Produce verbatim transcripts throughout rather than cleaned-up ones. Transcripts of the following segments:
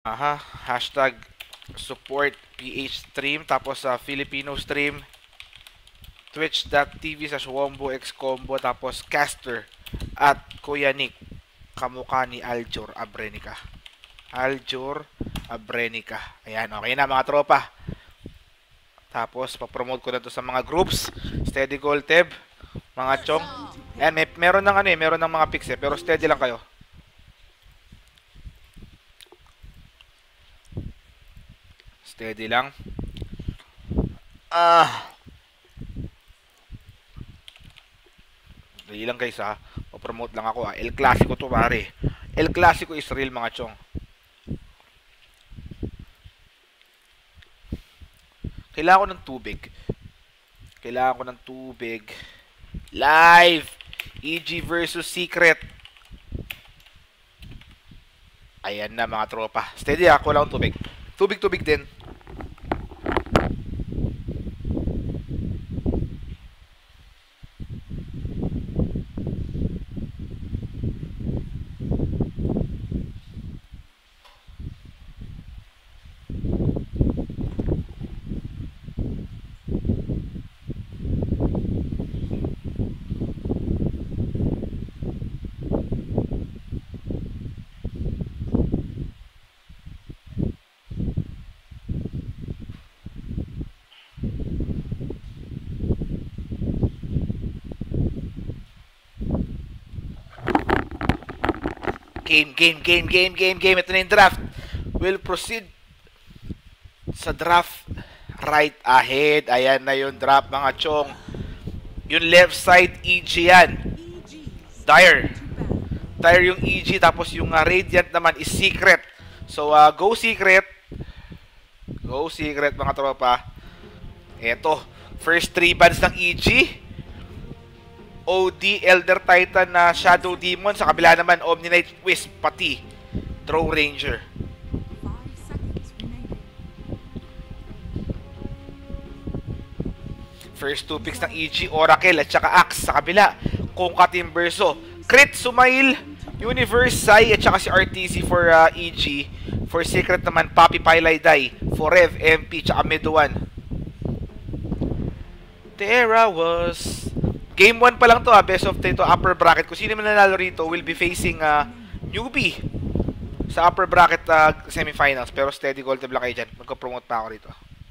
Aha, hashtag support P H stream, tapos sa uh, Filipino stream, twitch.tv sa WomboXCombo, tapos caster at Kuya Nick, kamukha ni Aljur Abrenica. Aljur Abrenica. Ayan, okay na mga tropa. Tapos, papromote ko na to sa mga groups. Steady Gold Teb, mga chong. Ayan, may, meron ng ano eh, meron ng mga pics eh, pero steady lang kayo. Steady lang. Ah. Dali lang guys ha. Pa-promote lang ako ha. El Clasico to pare. El Clasico is real mga chong. Kailangan ko ng tubig. Kailangan ko ng tubig. Live! E G versus Secret. Ayan na mga tropa. Steady ha. Kulang akong tubig. Tubig-tubig din. Game, game, game, game, game, game. Ito na yung draft. We'll proceed sa draft right ahead. Ayan na yung draft mga chong. Yung left side, E G yan. Dire. Dire yung E G. Tapos yung uh, Radiant naman is Secret. So, uh, go Secret. Go Secret mga tropa. Eto. First three bands ng E G. O D, Elder Titan na uh, Shadow Demon. Sa kabila naman, Omni Knight Wisp, pati Drone Ranger. First two picks ng E G, Oracle at saka Axe. Sa kabila, Kongka Timberso. Crit, Sumail, Universe, Sai at saka si R T C for uh, E G. For Secret naman, Papi Pailayday, Forev, M P, tsaka Meduan. There I was... Game one pa lang to ha, best of ten to upper bracket. Kung sino man nanalo rito will be facing uh, newbie sa upper bracket uh, semifinals. Pero steady gold lang kayo dyan. Magka-promote pa ako rito.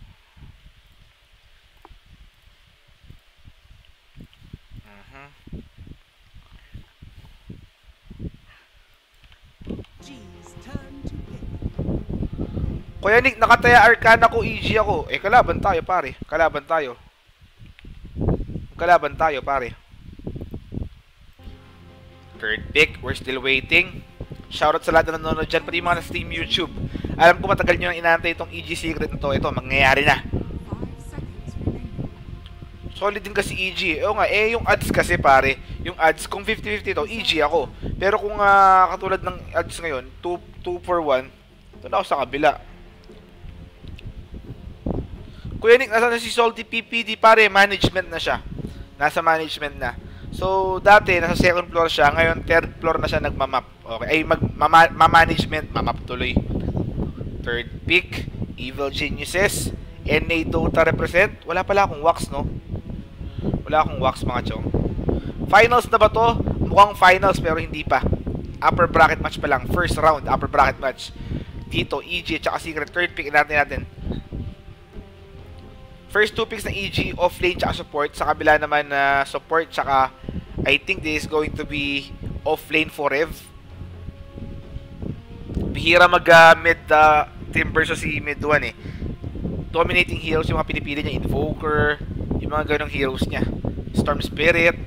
Uh-huh. Kuya Nick, nakataya Arcana ko, E G ako. Eh, kalaban tayo pare. Kalaban tayo. Kalaban tayo, pare. Third pick, we're still waiting. Shoutout sa lahat na nanonood dyan, pati yung mga na stream YouTube. Alam ko matagal nyo nang inaantay itong E G Secret na to. Ito, mangyayari na. Solid din kasi E G. Oo nga, eh yung ads kasi pare, yung ads, kung fifty fifty to, E G ako. Pero kung uh, katulad ng ads ngayon, two for one, ito na ako sa kabila. Kuya Nick, nasa na si Salty P P D pare, management na siya. Nasa management na. So, dati, nasa second floor siya. Ngayon, third floor na siya nagmamap. Okay. Ay, mag-management. Mamap tuloy. Third pick. Evil Geniuses. N A Dota represent. Wala pala akong wax, no? Wala akong wax, mga chong. Finals na ba to? Mukhang finals, pero hindi pa. Upper bracket match pa lang. First round, upper bracket match. Dito, E G, tsaka Secret. Third pick natin natin. First two picks ng E G, off-lane tsaka support. Sa kabila naman na uh, support tsaka I think this is going to be off-lane for Rev. Bihira mag-mid uh, team versus si mid one eh. Dominating heroes yung mga pinipili niya. Invoker, yung mga ganong heroes niya. Storm Spirit.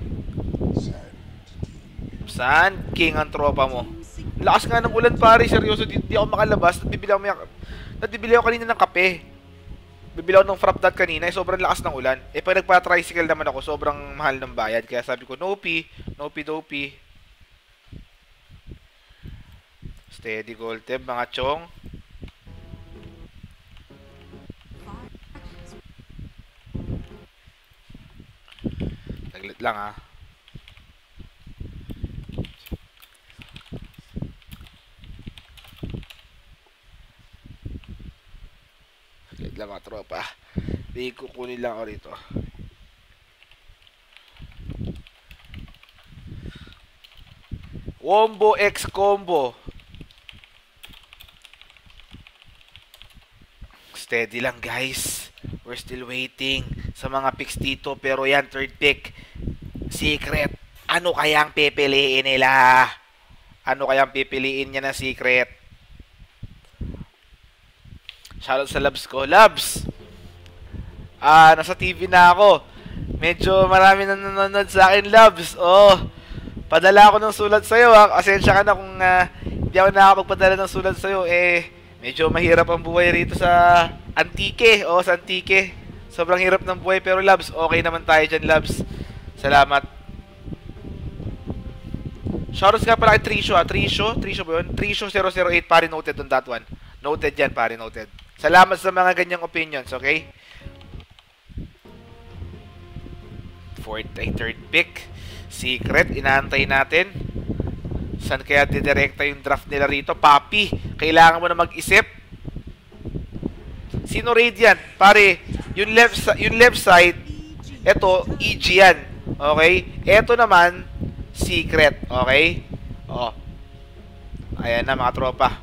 Sand King ang tropa mo. Lakas nga ng ulan pare, seryoso. Di, di ako makalabas. Natibili ako, natibili ako kanina ng kape. Bibilaw ng frapdat kanina, eh, sobrang lakas ng ulan. Eh, pag nagpa-tricycle naman ako, sobrang mahal ng bayad. Kaya sabi ko, nopi, nopi, dopi. Steady gold teb, mga chong. Taglit lang, ha. Wait lang mga tropa. Di kukunin lang ako rito. Wombo X combo. Steady lang guys. We're still waiting sa mga picks dito. Pero yan, third pick. Secret. Ano kayang pipiliin nila? Ano kayang pipiliin niya na secret? Shoutout sa Labs ko. Labs! Ah, nasa T V na ako. Medyo marami na nanonood sa akin, Labs. Oh, padala ako ng sulat sa'yo, ha. Asensya ka na kung uh, hindi ako nakakapagpadala ng sulat sa'yo. Eh, medyo mahirap ang buhay rito sa Antique. Oh, sa Antique. Sobrang hirap ng buhay. Pero, Labs, okay naman tayo dyan, Labs. Salamat. Shoutouts nga pala kay Trisho, ha. Trisho? Trisho ba yun? Trisho zero zero eight, pare, noted on that one. Noted yan, pare, noted. Salamat sa mga ganyang opinions, okay? Fourth ay third pick. Secret, inaantay natin. Saan kaya didirekta yung draft nila rito? Papi, kailangan mo na mag-isip. Sino Radiant? Pare, yung left, yung left side, eto, E G yan. Okay? Eto naman, Secret. Okay? Oh. Ayan na mga tropa.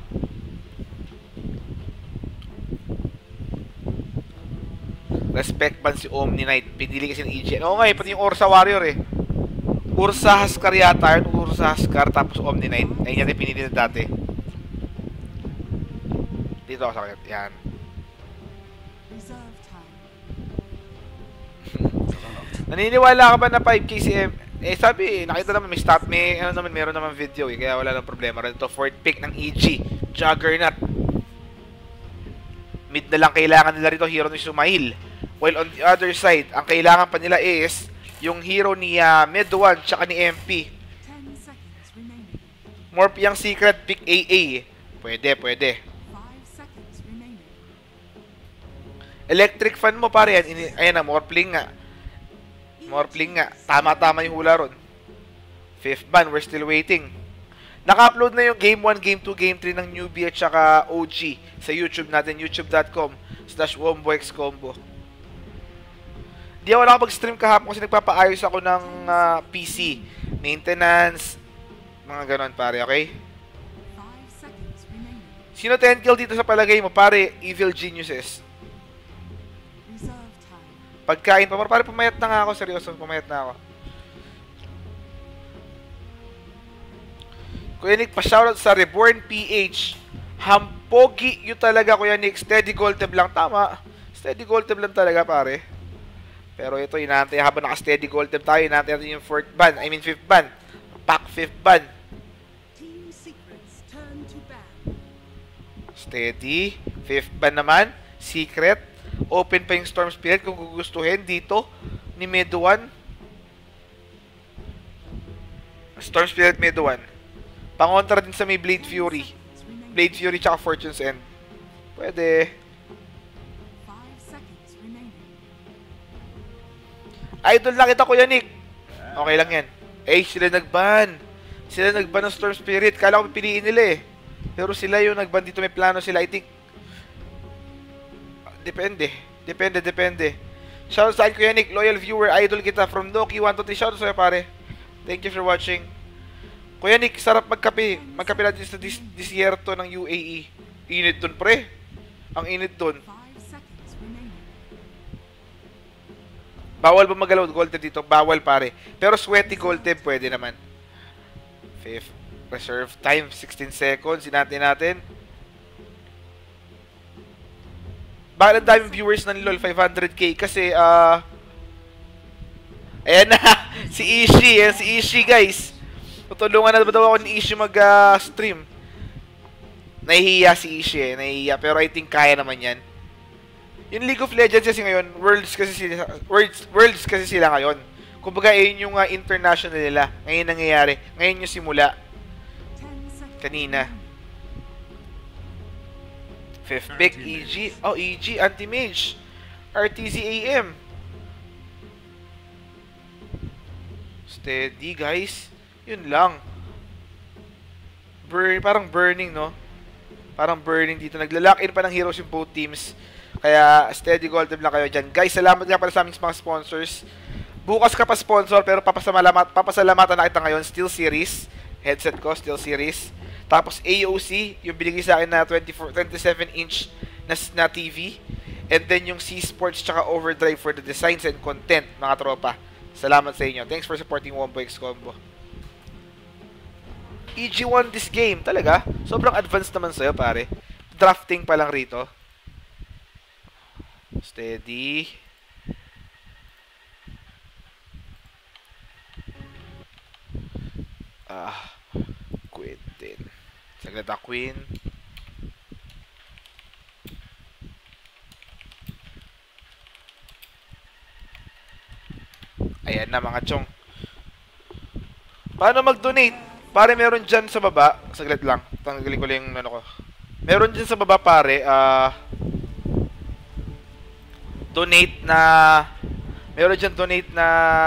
Respect ban si Omni Knight. Pinili kasi ng E G. Oo nga eh, pati yung Ursa Warrior eh. Ursa Haskar yata yun. Ursa Haskar tapos Omni Knight. Ayun yan yung pinili na dati. Dito ako sa kanya. Yan. Naniniwala ka ba na five K C M? Eh sabi, nakita naman may stat, may ano naman, meron naman video eh. Kaya wala nang problema. Ito, fourth pick ng E G. Juggernaut. Mid na lang kailangan nila rito, hero ni Sumail. While on the other side, ang kailangan pa nila is yung hero ni uh, Mid one tsaka ni M P. Morph yung secret pick A A. Pwede, pwede. Electric fan mo pare yan. Ayan na, Morphling nga. Morphling nga. Tama-tama yung hula ron. Fifth ban, we're still waiting. Naka-upload na yung Game one, Game two, Game three ng newbie at saka O G sa YouTube natin, youtube dot com slash womboxcombo. Di ako nakapag-stream kahapon kasi nagpapaayos ako ng uh, P C. Maintenance, mga ganon pare, okay? Sino ten kill dito sa palagay mo? Pare, Evil Geniuses. Pagkain pa, pare, pumayat na nga ako, seryoso, pumayat na ako. Kuya Nick, pa-shoutout sa Reborn P H. Hampogi yun talaga, Kuya Nick. Steady gold tab lang. Tama. Steady gold tab lang talaga, pare. Pero ito, inaantay. Habang naka-steady gold tab tayo, inaantay natin yung fourth ban. I mean, fifth ban. Pack fifth ban. Steady. Fifth ban naman. Secret. Open pa yung Storm Spirit kung gugustuhin dito ni Mid one. Storm Spirit Mid one. Pangontra din sa may Blade Fury. Blade Fury tsaka Fortune's End. Pwede. Idol na kita, Kuya Nick. Okay lang yan. Eh, sila nagban. Sila nagban ng Storm Spirit. Kala ko pipiliin nila eh. Pero sila yung nagban dito. May plano sila. I think. Depende. Depende, depende. Shoutout sa akin, Kuya Nick. Loyal viewer. Idol kita. From Doki one two three. Shoutout sa'yo, pare. Thank you for watching. Kuya Nick, sarap magkape. Magkape natin sa dis disyerto ng U A E. Init dun, pre. Ang init dun. Bawal ba magalaw gold tip dito? Bawal, pare. Pero sweaty gold tip, pwede naman. Fifth. Reserve time, sixteen seconds. Sinati natin. Bakit ang daming viewers ng LOL five hundred K? Kasi, ah... Uh, ayan na. Si Ishi. Ayan si Ishi, guys. Tutulungan na ba daw ako ni Ishi mag-stream? Uh, Nahihiya si Ishi eh. Nahihiya. Pero I think kaya naman yan. Yung League of Legends kasi ngayon, Worlds kasi sila, Worlds, Worlds kasi sila ngayon. Kumbaga, yun yung uh, international nila. Ngayon nangyayari. Ngayon yung simula. Kanina. Fifth pick, E G. Oh, E G, Anti-Mage. R T Z A M. Steady, guys. Yun lang. Burn, parang burning, no? Parang burning dito. Nagla-lock in pa ng heroes yung both teams. Kaya steady gold lang kayo dyan. Guys, salamat nga pala sa aming mga sponsors. Bukas ka pa sponsor pero papasalamat, papasalamatan na kita ngayon. Steel Series. Headset ko, Steel Series. Tapos A O C, yung binigay sa akin na twenty-four, twenty-seven inch na, na T V. And then yung C Sports tsaka Overdrive for the designs and content, mga tropa. Salamat sa inyo. Thanks for supporting Wombo X Combo. E G won this game. Talaga? Sobrang advanced naman sa'yo, pare. Drafting pa lang rito. Steady. Ah, Queen din. Saglit na, Queen. Ayan na, mga chong. Paano mag-donate? Pare, meron dyan sa baba. Saglit lang. Tanggalin ko lang yung ano ko. Meron dyan sa baba, pare. Ah... Uh, donate na... Meron dyan donate na...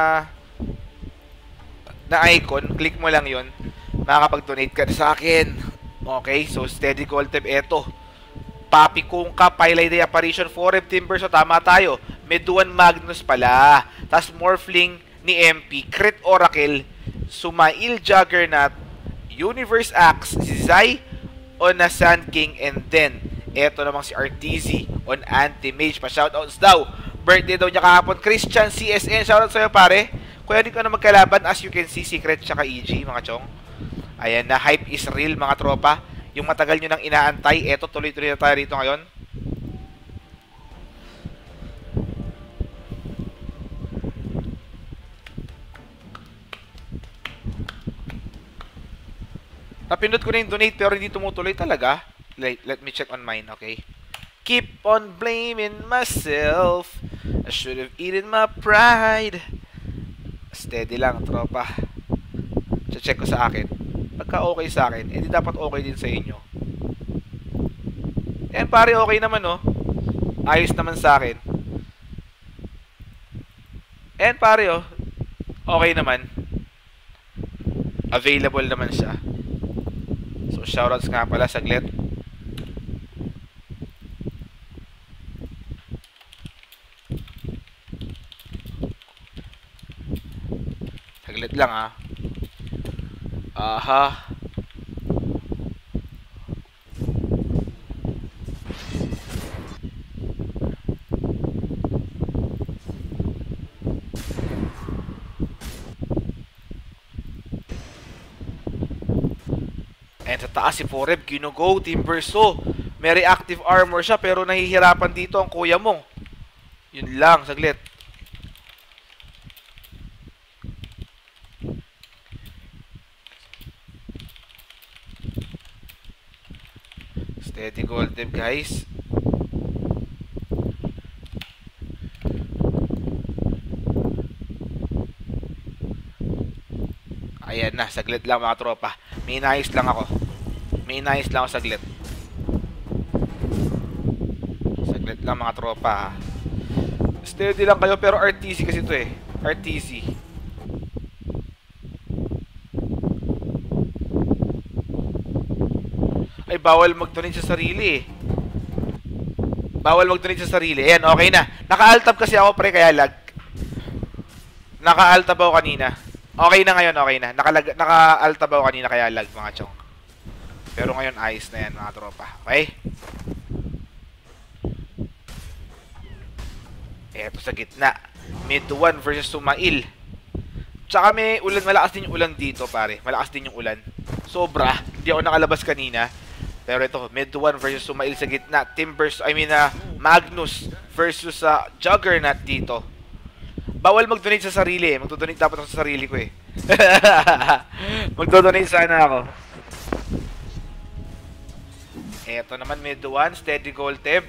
na icon. Click mo lang yon. Makakapag-donate ka sa akin. Okay, so steady gold tab. Eto. Papi Kungka, Pilay Day Apparition, four F Timber. So tama tayo. Meduan Magnus pala. Tapos Morphling ni M P. Crit Oracle. Sumail Juggernaut. Universe Axe. Zizai on a Sand King. And then eto namang si R T Z on Anti-Mage. Pa-shoutouts daw. Birthday daw niya kahapon. Christian C S N. Shoutout sa'yo, pare. Kuya, hindi ko na magkalaban. As you can see, Secret tsaka E G, mga chong. Ayan na. Hype is real, mga tropa. Yung matagal nyo nang inaantay. Eto, tuloy-tuloy na tayo rito ngayon. Napindot ko na yung donate pero hindi tumutuloy talaga. Let, let me check on mine, okay? Keep on blaming myself. I should have eaten my pride. Steady lang, tropa. Check ko sa akin. Pagka okay sa akin, hindi dapat okay din sa inyo. Yan, pare, okay naman, no? Ayos naman sa akin. Yan, pare, oh. Okay naman. Available naman siya. So, shoutouts nga pala, saglit. Saglit lang, ah. Aha. And sa taas si Foreb, ginugo, Timberso. May reactive armor siya pero nahihirapan dito ang kuya mo. Yun lang, saglit. Steady gold dip, guys. Ayan na, saglit lang mga tropa. May nice lang ako. May nice lang ako saglit. Saglit lang mga tropa. Steady lang kayo pero R T C kasi ito eh. R T C. Ay, bawal mag-donate sa sarili eh. Bawal mag-donate sa sarili. Ayan, okay na. Naka-altab kasi ako pre, kaya lag. Naka-altab ako kanina. Okay na ngayon, okay na. Naka-altab ako kanina, kaya lag mga chong. Pero ngayon, ayos na yan mga tropa. Okay? Eto sa gitna. Mid one versus Sumail. Tsaka may ulan, malakas din yung ulan dito pare. Malakas din yung ulan. Sobra. Hindi ako nakalabas kanina. Pero ito, mid one versus Sumail sa gitna. Timbers, I mean, uh, Magnus versus uh, Juggernaut dito. Bawal mag-donate sa sarili eh. Mag-donate dapat ako sa sarili ko eh. Mag-donate sana ako. Eto naman, mid one, steady gold temp.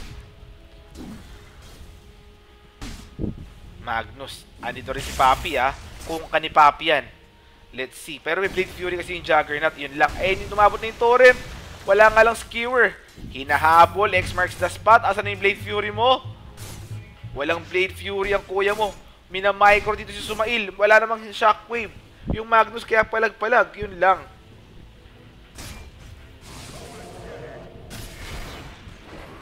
Magnus. Andito rin si Papi ah. Kung ka ni Papi yan. Let's see. Pero may Blade Fury kasi yung Juggernaut. Yun lang. Eh, yung tumabot na yung Torrent. Wala nga lang skewer. Hinahabol. X marks the spot. Asan na yung Blade Fury mo? Walang Blade Fury ang kuya mo. Mina-micro dito si Sumail. Wala namang shockwave. Yung Magnus kaya palag-palag. Yun lang.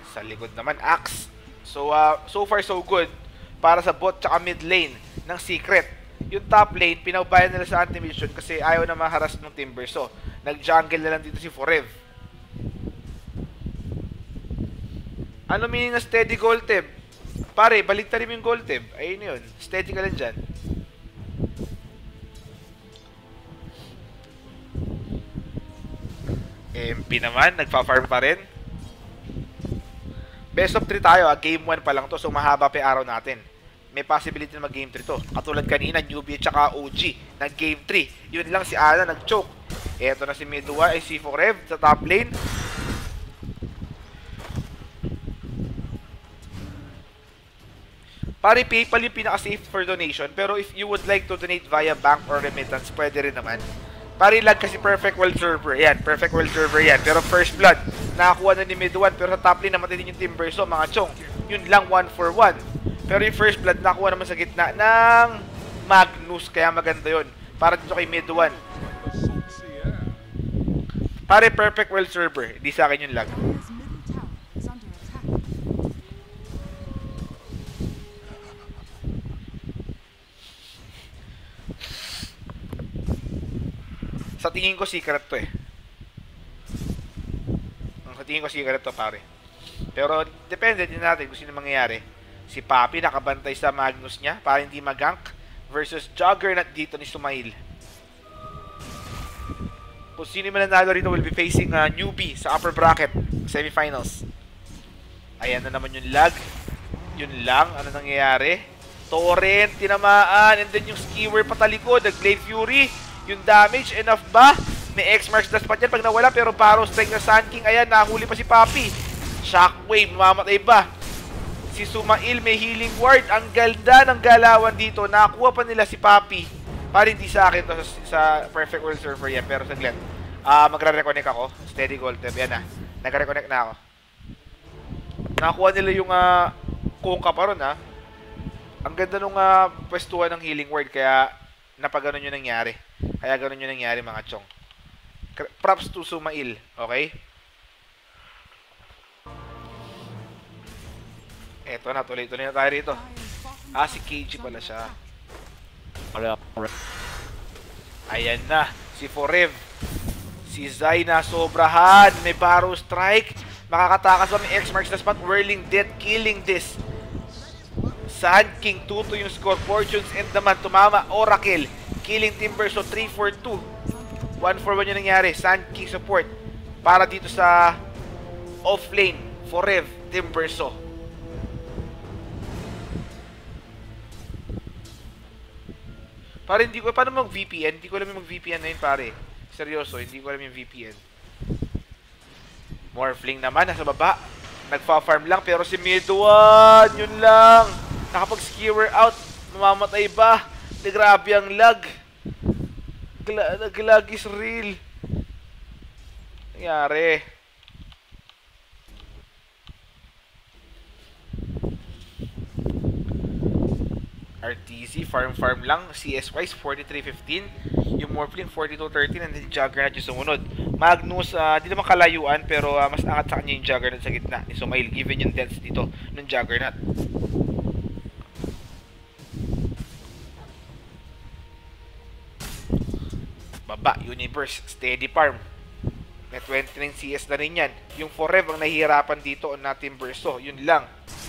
Sa likod naman, Axe. So, uh, so far so good para sa bot tsaka mid lane ng Secret. Yung top lane, pinaubayan nila sa anti-mission kasi ayaw na maharas ng Timber. So, nag-jungle na lang dito si Forev. Ano meaning na steady gold tip? Pare, balik tayo yung gold tip. Ayun yun. Steady ka lang dyan. M P naman, nagpa-farm pa rin. Best of three tayo, ah. Game one pa lang to, so mahaba pa yung araw natin. May possibility na mag-game three to. Katulad kanina, newbie at saka O G, nag-game three. Yun lang si Ana, nag-choke. Eto na si Midwa, ay si Forev sa top lane. Pare, PayPal yung pinaka-safe for donation, pero if you would like to donate via bank or remittance, pwede rin naman. Pare, lag kasi Perfect World Server. Yan, Perfect World Server yan. Pero First Blood, nakakuha na ni Midwan. Pero sa top lane, namatay din yung Timber. So, mga chong, yun lang, one for one. Pero yung First Blood, nakakuha naman sa gitna ng Magnus. Kaya maganda yun. Para dito kay Midwan. Pare, Perfect World Server. Hindi sa akin yung lag. Sa tingin ko secret to eh. Sa tingin ko secret to, pare. Pero depende din natin kung sino mangyayari. Si Papi nakabantay sa Magnus niya para hindi mag-gank versus Juggernaut dito ni Sumail. Kung sino man nanalo rito will be facing uh, newbie sa upper bracket semifinals. Ayan na naman yung lag. Yun lang. Ano nangyayari? Torrent, tinamaan. And then yung Skewer patalikod. Nag-Blade Fury. Yung damage, enough ba? May X-Marks dash pa dyan pag nawala, pero Paro strike na Sand King. Ayan, nahuli pa si Papi. Shockwave, mamamatay ba? Si Sumail may healing ward. Ang ganda ng galawan dito. Nakakuha pa nila si Papi. Para hindi sa akin to sa, sa Perfect World Server yan. Pero saglit. Uh, magre-reconnect ako. Steady gold tab. Yan na. Nagre-reconnect na ako. Nakakuha nila yung uh, kungka pa ron ha. Ang ganda nung uh, pwestuhan ng healing ward. Kaya napaganon yung nangyari. Kaya ganun yung nangyari mga chong. Props to Sumail. Okay? Eto na, tuloy-tuloy na tayo rito. Ah, si K G pala siya. Ayan na, si Forev. Si Zai na sobrahan. May Barrow Strike. Makakatakas ba may X-Marks na spot? Whirling Death, killing this. Sand King, two to yung score. Fortunes and naman, tumama. Oracle, killing Timber. So, three for two. one for one yung nangyari. Sand King support. Para dito sa off-lane. Forev, Timberso. Pare, hindi ko, paano mag-V P N? Hindi ko alam yung mag-V P N na yun, pare. Seryoso, hindi ko alam yung V P N. Morphling naman, nasa baba. Nagfa-farm lang, pero si Midwan, yun lang. Nakapag-skewer out, mamamatay ba? De, grabe ang lag. Nag-lag is real. Nangyari. R T Z, farm-farm lang. C S-wise, forty-three fifteen. Yung Morphling, forty-two thirteen. And then Juggernaut yung sumunod. Magnus, uh, di naman kalayuan, pero uh, mas angat sa kanya yung Juggernaut sa gitna ni Sumail, given yung dents dito ng Juggernaut. Baba, Universe, steady farm. May twenty-nine C S na rin yan. Yung Forev ang nahihirapan dito on natin Burso. Yun lang.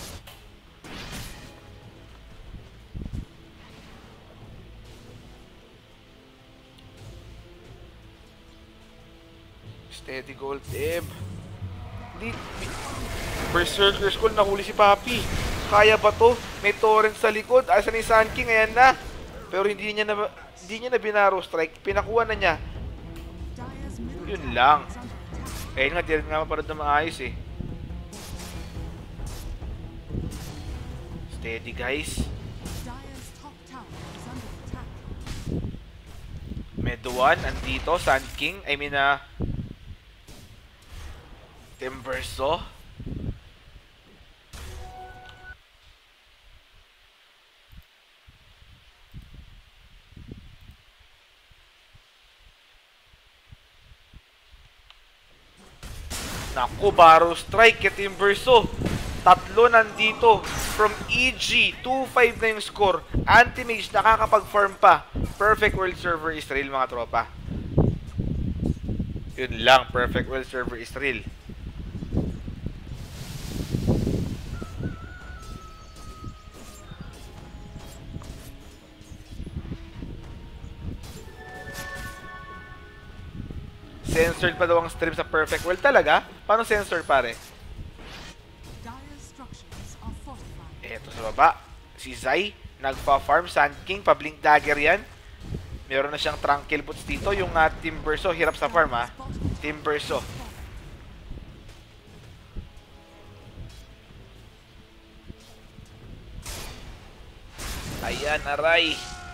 Steady gold, Eb. Hindi. Berserker Skull, nahuli si Papi. Kaya ba to? May torrent sa likod. Asa ni Sand King, ayan na. Pero hindi niya na, hindi niya na binaro strike. Pinakuha na niya. Yun lang. Ayun nga, di rin nga maparad na maayos eh. Steady guys. Meduan, andito. Sand King. I mean, ah... Uh, Timberso. Naku, Barrow Strike kay Timbersaw. Tatlo nandito. From E G, two five na yung score. Anti-Mage nakakapag-farm pa. Perfect World Server is real, mga tropa. Yun lang, Perfect World Server is real. Censored pa daw ang stream sa Perfect World talaga? Paano censored, pare? Eto sa baba, si Zai, nagpa-farm, Sand King, pa-blink dagger yan. Meron na siyang Tranquil Boots dito, yung uh, Timbersaw, hirap sa farm ha. Timbersaw. Ayan, aray.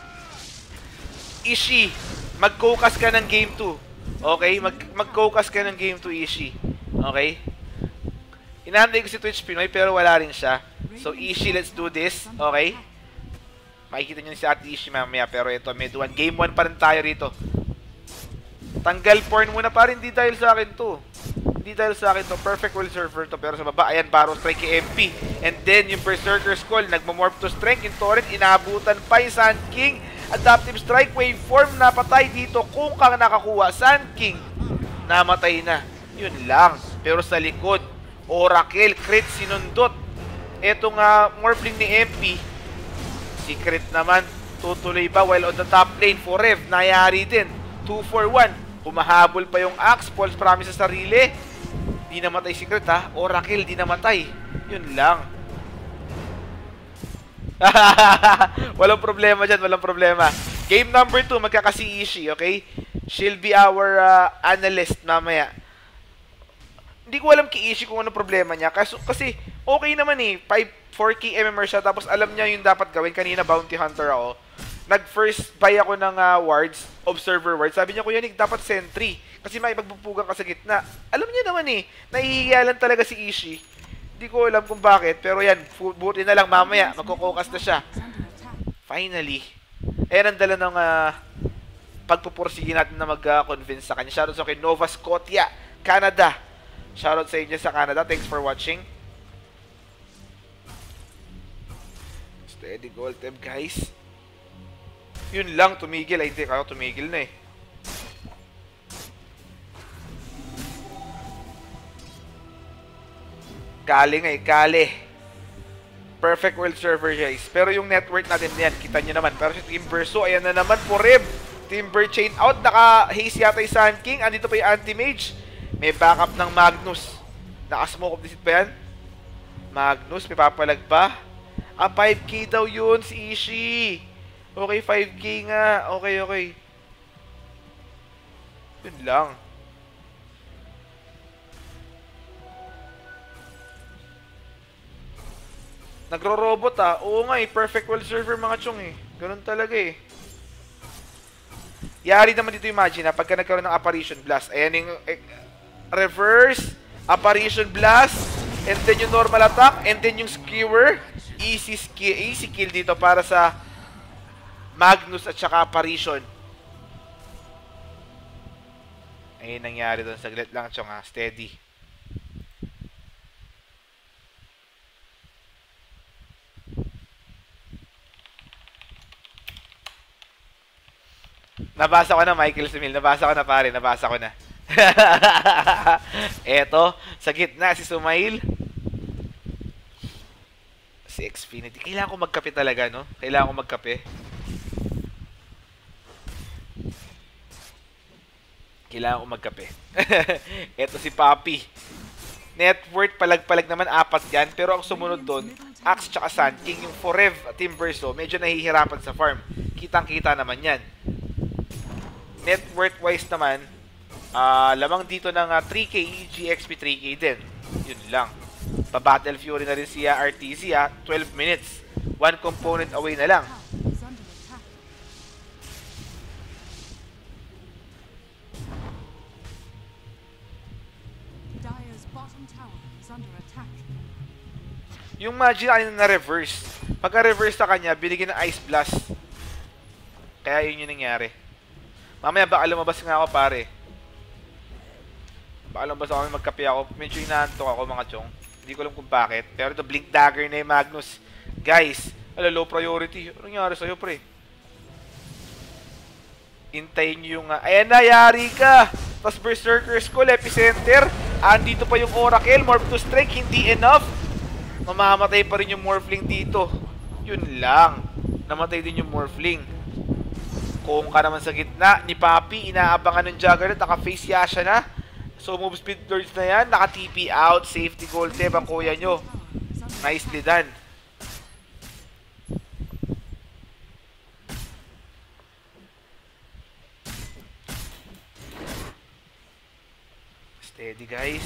Ishi, mag-focus ka ng game two. Okay, mag mag-focus ka ng game two, Ishi. Okay? Inaantay ko si Twitch Pinoy pero wala rin siya. So, Ishi, let's do this. Okay? Makikita nyo si Ate Ishi mamaya. Pero ito, med one. Game one pa rin tayo rito. Tanggal porn muna pa rin. Hindi dahil sa akin to. Hindi dahil sa akin to. Perfect World Server to. Pero sa baba, ayan, Barrow Strike kay M P. And then, yung Berserker's Call, nagmamorph to Strength. Yung Torrent, inaabutan pa yung Sand King. Adaptive Strike, Waveform, napatay dito. Kung kang nakakuha, Sand King, namatay na. Yun lang. Pero sa likod, Oracle, crit, sinundot. Etong uh, morphling ni M P, si crit naman, tutuloy ba while on the top lane? Forev, nayari din. two for one. Humahabol pa yung Axe, false promise sa sarili. Di namatay si crit ha. Oracle, di namatay. Yun lang. Walang problema dyan, walang problema. Game number two, magkakasi Ishi, okay? She'll be our uh, analyst mamaya. Hindi ko alam kay Ishi kung ano problema niya. Kasi, kasi okay naman eh. five, four K M M R siya. Tapos alam niya yung dapat gawin. Kanina bounty hunter ako. Nag-first buy ako ng uh, wards. Observer wards. Sabi niya, Kuya Nick, dapat sentry. Kasi may pagbupugan ka sa gitna. Alam niya naman eh. Nahihiya lang talaga si Ishi. Hindi ko alam kung bakit. Pero yan, buti na lang mamaya. Magkukukas na siya. Finally. Ayan ang dala ng uh, pagpupursige natin na mag-convince sa kanya. Shoutout sa kay Nova Scotia, Canada. Shoutout sa inyo sa Canada. Thanks for watching. Steady gold tab, guys. Yun lang, tumigil. Ay, hindi. Ako tumigil na eh. Kali nga eh. Kali. Perfect World Server, guys. Pero yung network natin yan, kita nyo naman. Pero si Timbersaw, ayan na naman. Porib. Timber chain out. Naka-haze yata yung Sand King. Andito pa yung Anti-Mage. May backup ng Magnus. Naka-smoke of the seat pa yan. Magnus, may papalag pa. Ah, five K daw yun si Ishi. Okay, five K nga. Okay, okay. Yun lang. Nagro-robot ah. Oo nga eh. Perfect World Server mga chong eh. Ganun talaga eh. Yari naman dito, imagine na pagka nagkaroon ng Apparition Blast. Ayan yung eh, reverse, Apparition Blast, and then yung normal attack, and then yung Skewer. Easy, skill, easy kill dito para sa Magnus at saka Apparition. Ayun nangyari doon. Saglit lang chong ha. Steady. Nabasa ko na, Michael Simil. Nabasa ko na, pare. Nabasa ko na. Eto, sa gitna si Sumail. Si Xfinity. Kailangan ko magkape talaga, no? Kailangan ko magkape. Kailangan ko magkape. Eto si Papi. Net worth, palag-palag naman, apat yan. Pero ang sumunod doon, Axe tsaka Sand King. Yung Forev at Timbersaw, medyo nahihirapan sa farm. Kitang-kita naman yan. Net worth wise naman, uh, lamang dito ng uh, three K, E G X P three K din. Yun lang. Pa-Battle Fury na rin siya R T Z ha. twelve minutes. One component away na lang. Yung Magi ay na-reverse. Pagka-reverse sa kanya, binigyan ng Ice Blast. Kaya yun yung nangyari. Mamaya baka lumabas nga ako, pare. Paalam ba sa kami magkape ako? Medyo inaantok ako mga chong. Hindi ko alam kung bakit. Pero ito, Blink Dagger na yung Magnus. Guys, ala, low priority. Ano nangyari sa'yo, pre? Hintayin nyo yung... Uh, ayan na, yari ka! Tapos Berserker Skull, Epicenter. Andito pa yung Oracle. Morph to Strike, hindi enough. Mamamatay pa rin yung Morphling dito. Yun lang. Namatay din yung Morphling. Kung ka naman sa gitna ni Papi, inaabangan ng Juggernaut, naka-face Yasha na. So, move speed lords na yan, naka-T P out, safety goal tip ang kuya nyo. Nicely done. Steady, guys.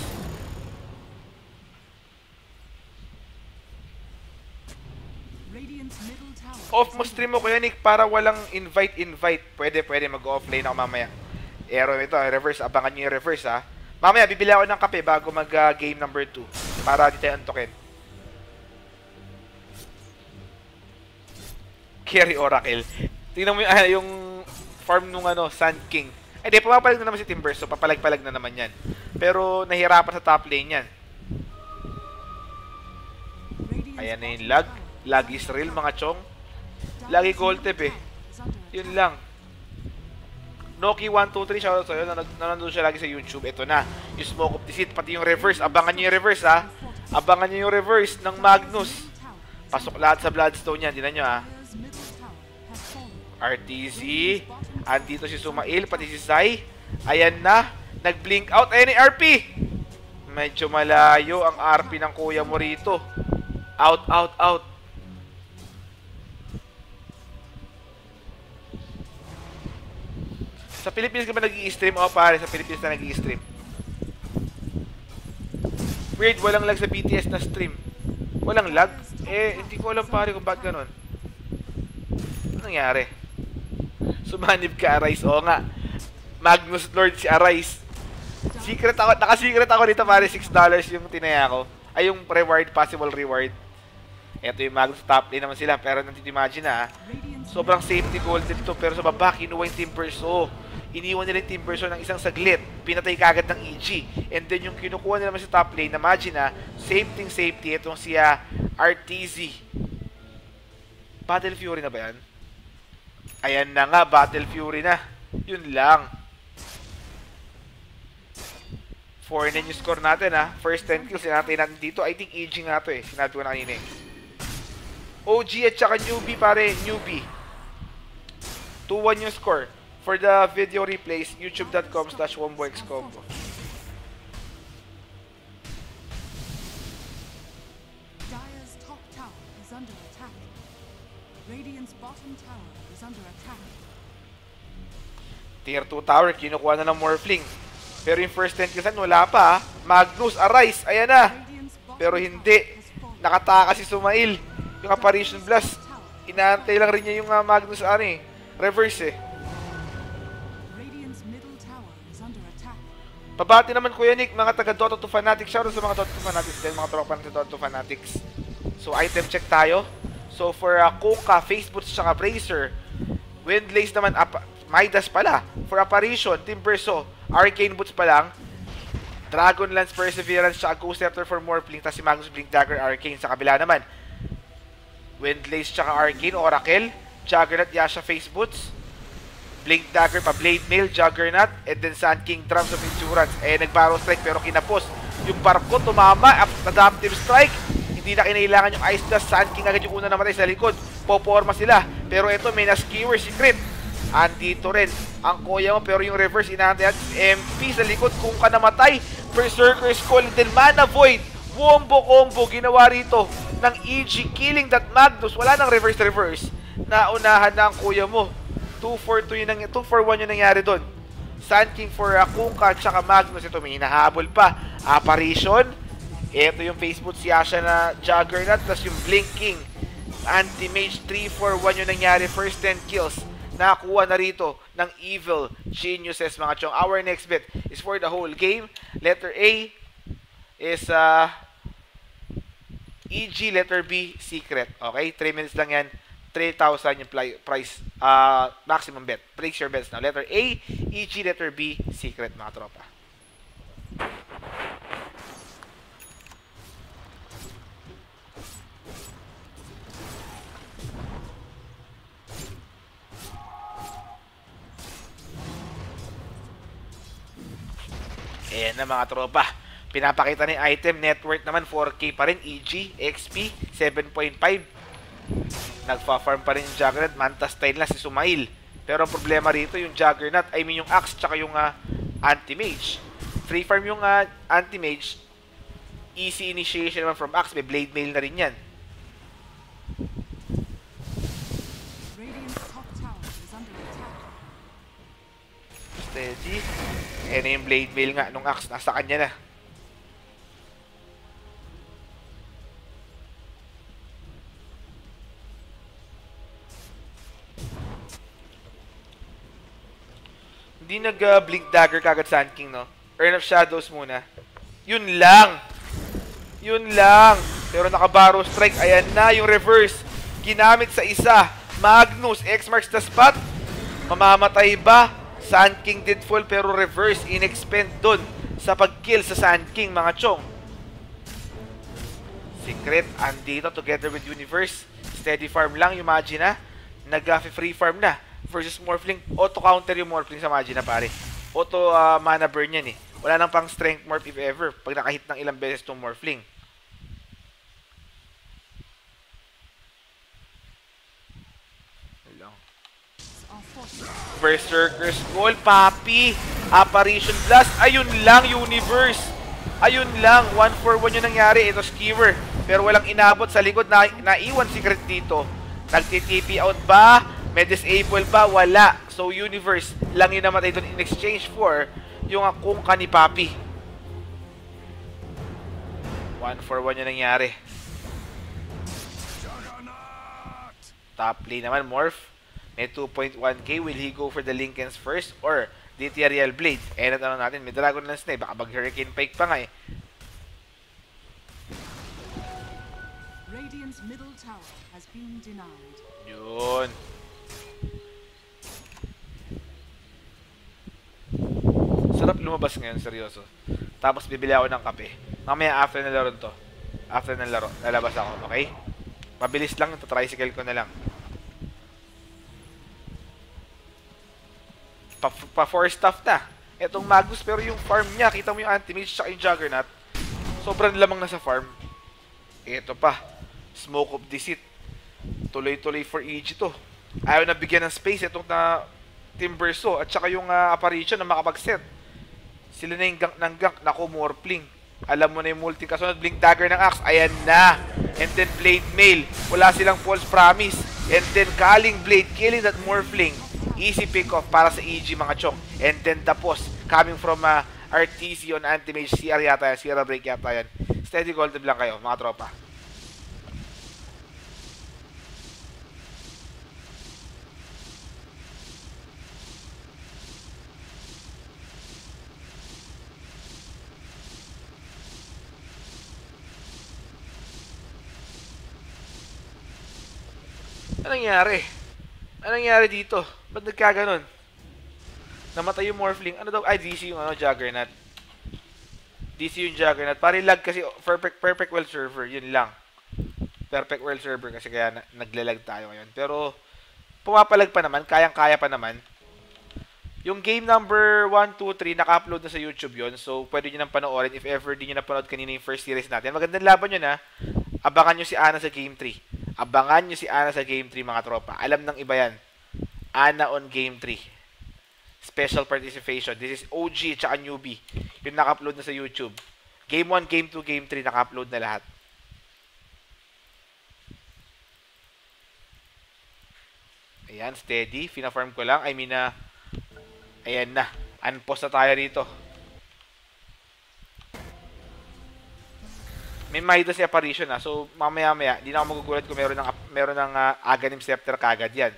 Off mo stream mo kuya Nick para walang invite-invite. Pwede, pwede. Mag-offline ako mamaya. Arrow ito, reverse. Abangan nyo yung reverse, ha. Mamaya, bibili ako ng kape bago mag-game uh, number two. Para di tayo antokin. Carry Oracle. Tingnan mo yung, uh, yung farm nung ano, Sand King. Eh, di, pumapalag na naman si Timber. So, papalag-palag na naman yan. Pero, nahihirapan sa top lane yan. Ayan na yung lag. Lag is real, mga chong. Lagi gold tip eh. Yun lang. Noki one two three, shoutout sa'yo. Nandun siya lagi sa YouTube. Ito na. Yung Smoke of Deceit. Pati yung reverse. Abangan nyo yung reverse, ha. Abangan nyo yung reverse ng Magnus. Pasok lahat sa Bloodstone yan. Tinan nyo, ha. R T Z. Andito si Sumail. Pati si Sai. Ayan na. Nag-blink out. Ayan yung R P. Medyo malayo ang R P ng kuya mo rito. Out, out, out. Sa Philippines ka ba nag-i-stream? O pare, sa Philippines na nag-i-stream. Weird, walang lag sa B T S na stream. Walang lag? Eh, hindi ko alam pare kung bakit ganun. Ano nangyari? Sumanib ka, Arise. Oo nga. Magnus Lord si Arise. Secret ako, naka-secret ako dito pare, six dollars yung tinaya ko. Ay, yung reward, possible reward. Ito yung Magnus, top lane naman sila. Pero nandito-imagine na, sobrang safety goal dito. Pero sa baba, kinuha yung Team Perso. Iniwan nila yung Team Perso ng isang saglit. Pinatay kagad ng E G. And then yung kinukuha nila naman sa top lane, imagine na, safety safety. Itong siya, R T Z. Battle Fury na ba yan? Ayan na nga, Battle Fury na. Yun lang. four nine yung score natin, ha. First ten kills, sinatay natin dito. I think E G nga to eh. Sinabi ko na kanina eh. O G at saka newbie pare, newbie. two one yung score. For the video replays, youtube.com slash womboxcombo. Dire's top tower is under attack. Radiant's bottom tower is under attack. Tier two tower, kinukuha na ng Morphling. Pero yung first ten kills, wala pa ha. Magnus, Arise, ayan na. Pero hindi. Nakataka si Sumail. Yung Apparition Blast. Inaantay lang rin niya yung uh, Magnus, ano eh. Reverse eh. Pabati naman Kuya Nick, mga taga Dota two Fanatics. Shoutout sa mga Dota two Fanatics din, mga tropa natin Dota two Fanatics. So, item check tayo. So, for uh, Kuka, Facebooks, saka Bracer, Windlace naman, Ap Midas pala. For Apparition, Team Perso, Arcane Boots pa lang. Dragonlance, Perseverance, saka Ghost Scepter for Morphling, tapos si Magnus, Blink Dagger, Arcane. Sa kabila naman, Windlace, saka Arcane, Oracle, Juggernaut, Yasha, Face Boots, Blink Dagger pa, Blade Mail, Juggernaut, and then Sand King, Drums of Endurance. Eh, nag-Barrow Strike pero kinapos. Yung barko tumama, adaptive strike. Hindi na kinailangan yung Ice Dust. Sand King agad yung una namatay sa likod. Poporma sila. Pero ito, may na-skewer si Crit. Andito rin ang kuya mo, pero yung reverse, inaantay at M P sa likod kung ka namatay. Berserker Skull, and then Mana Void. Wombo combo ginawa rito ng E G, killing that Magnus. Wala nang reverse-reverse. Naunahan na ang kuya mo. two four one yung nangyari doon. Sand King for uh, Kuka at saka Magnus. Ito may hinahabol pa. Apparition. Ito yung Facebook si Yasha na Juggernaut. Tapos yung Blinking Anti-Mage. Three four one yung nangyari. First ten kills. Nakakuha na rito ng Evil Geniuses mga chong. Our next bet is for the whole game. Letter A is uh, E G. Letter B, Secret. Okay? three minutes lang yan. three thousand yung price, uh, maximum bet. Place your bets now. Letter A, E G, letter B, Secret mga tropa. Ayan na mga tropa. Pinapakita na yung item. Net worth naman four K pa rin. E G, X P, seven point five. Nagfa-farm pa rin yung Juggernaut. Manta style na si Sumail. Pero ang problema rito yung Juggernaut, I mean yung Axe tsaka yung uh, Anti-Mage. Free farm yung uh, Anti-Mage. Easy initiation naman from Axe. May Blade Mail na rin yan. Steady. Ayan na yung Blade Mail nga nung Axe. Nasa kanya na. Hindi nag-blink uh, dagger kagad Sand King, no? Earn of Shadows muna. Yun lang. Yun lang. Pero naka-Barrow Strike. Ayan na yung reverse. Ginamit sa isa. Magnus. X marks the spot. Mamamatay ba? Sand King did fall pero reverse. In-expend dun sa pag-kill sa Sand King, mga chong. Secret. Andito together with Universe. Steady farm lang. Yung Magi na. Nag-free farm na. Versus Morphling, auto-counter yung Morphling sa Magi na pare. Auto uh, mana burn yan eh. Wala nang pang strength morph if ever. Pag nakahit ng ilang beses itong Morphling. Berserker's Goal, Papi. Apparition Blast. Ayun lang, Universe. Ayun lang, one for one yung nangyari. Ito Skewer. Pero walang inabot sa likod. Na naiwan Secret dito. Nagti-T P out ba? May disable ba? Wala. So, Universe lang yung namatay doon in exchange for yung akong ni Papi. one for one yung nangyari. Top lane naman, Morph. May two point one K. Will he go for the Linken's first or the Ethereal Blade? Eh, natanong natin. May Dragon Lance na eh. Baka mag-Hurricane Pike pa nga eh. Radiant's middle tower has been denied. Yun. Sarap lumabas ngayon, seryoso. Tapos bibili ako ng kape. Mamaya after na laro to. After ng laro, lalabas ako, okay? Mabilis lang, tricycle ko na lang. Pa, pa four staff na. Etong Magus, pero yung farm niya, kita mo yung Anti-Mage tsaka yung Juggernaut. Sobrang lamang na sa farm. Ito pa. Smoke of Deceit. Tuloy-tuloy for E G to. Ayaw na bigyan ng space itong na Timbersaw at saka yung uh, Apparition na makapag-set. Sila na yung gank ng gank. Naku, Morphling. Alam mo na yung multi kasunod. Blink Dagger ng Axe. Ayan na. And then Blade Mail. Wala silang false promise. And then Culling Blade. Killing that Morphling. Easy pick-off para sa E G, mga chong. And then Tapos. Coming from uh, R T C on Anti-Mage. C R yata yan. C R break yata yan. Steady golden lang kayo, mga tropa. Anong nangyari? Anong nangyari dito? Ba't nagkaganon? Namatay yung Morphling. Ano daw? Ay, D C yung ano, Juggernaut. D C yung Juggernaut. Pari lag kasi perfect, perfect world server. Yun lang. Perfect world server kasi kaya na, naglalag tayo ngayon. Pero, pumapalag pa naman. Kayang-kaya pa naman. Yung game number one, two, three, naka-upload na sa YouTube yon. So, pwede nyo nang panoorin if ever di nyo napanood kanina yung first series natin. Magandang laban yun ha. Abangan nyo si Ana sa game three. Abangan nyo si Ana sa game three, mga tropa. Alam ng iba yan. Ana on game three. Special participation. This is O G tsaka newbie. Yung naka-upload na sa YouTube. Game one, game two, game three, naka-upload na lahat. Ayan, steady. Fina-farm ko lang. I mean, uh, ayan na. Unpause na tayo rito. May Midas si Apparition na. So, mamaya-maya, di na ako magugulat kung meron ng, meron ng uh, Aghanim Scepter kagad yan.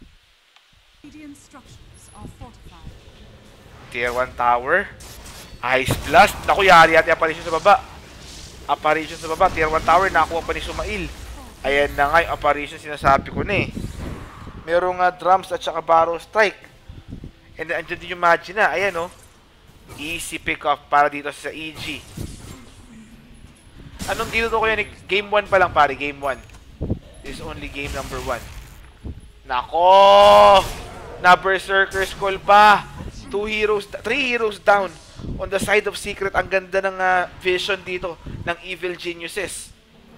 Tier one Tower. Ice Blast. Naku, yari yati Apparition sa baba. Apparition sa baba. Tier one Tower. Nakuha pa ni Sumail. Ayan na nga yung Apparition sinasabi ko na eh. Merong uh, drums at saka Barrow Strike. And then, andyan din yung Magi na. Ayan oh. Easy pick-off para dito sa E G. Anong dito ko yan? Game one pa lang pare, game one. This is only game number one. Nako! Na Berserker's Call pa. Two heroes, three heroes down. on the side of Secret. Ang ganda ng uh, vision dito ng Evil Geniuses.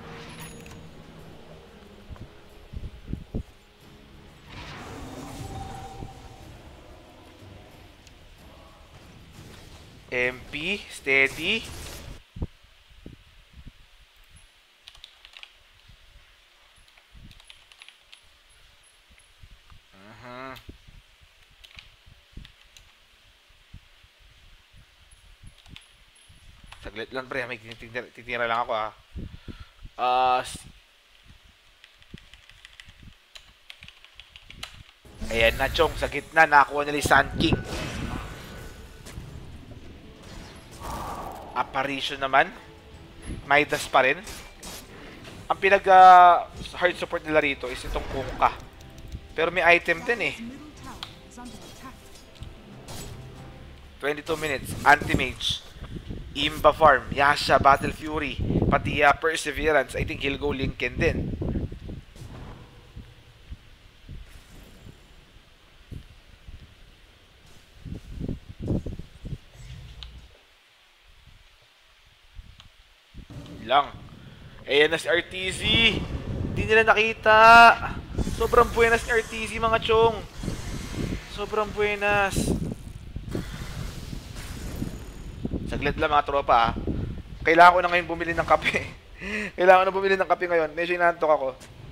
M P, steady. Uh-huh. Saglit lang pre, may titira, titira lang ako ah. Uh, ayan na Chong, sa gitna, nakakuha nila yung Sand King. Apparition naman. Midas pa rin. Ang pinag uh, hard support nila rito is itong Kunkka. Pero may item din eh. twenty-two minutes. Anti-mage. Imba farm. Yasha, Battle Fury. Pati uh, Perseverance. I think he'll go Lincoln din. Lang. Ayan na si R T Z. Hindi nila nakita. Sobrang buenas ni R T Z mga chong. Sobrang buenas. Saglit lang mga tropa ah. Kailangan ko na ngayon bumili ng kape. Kailangan ko na bumili ng kape ngayon. Medyo inaantok ako.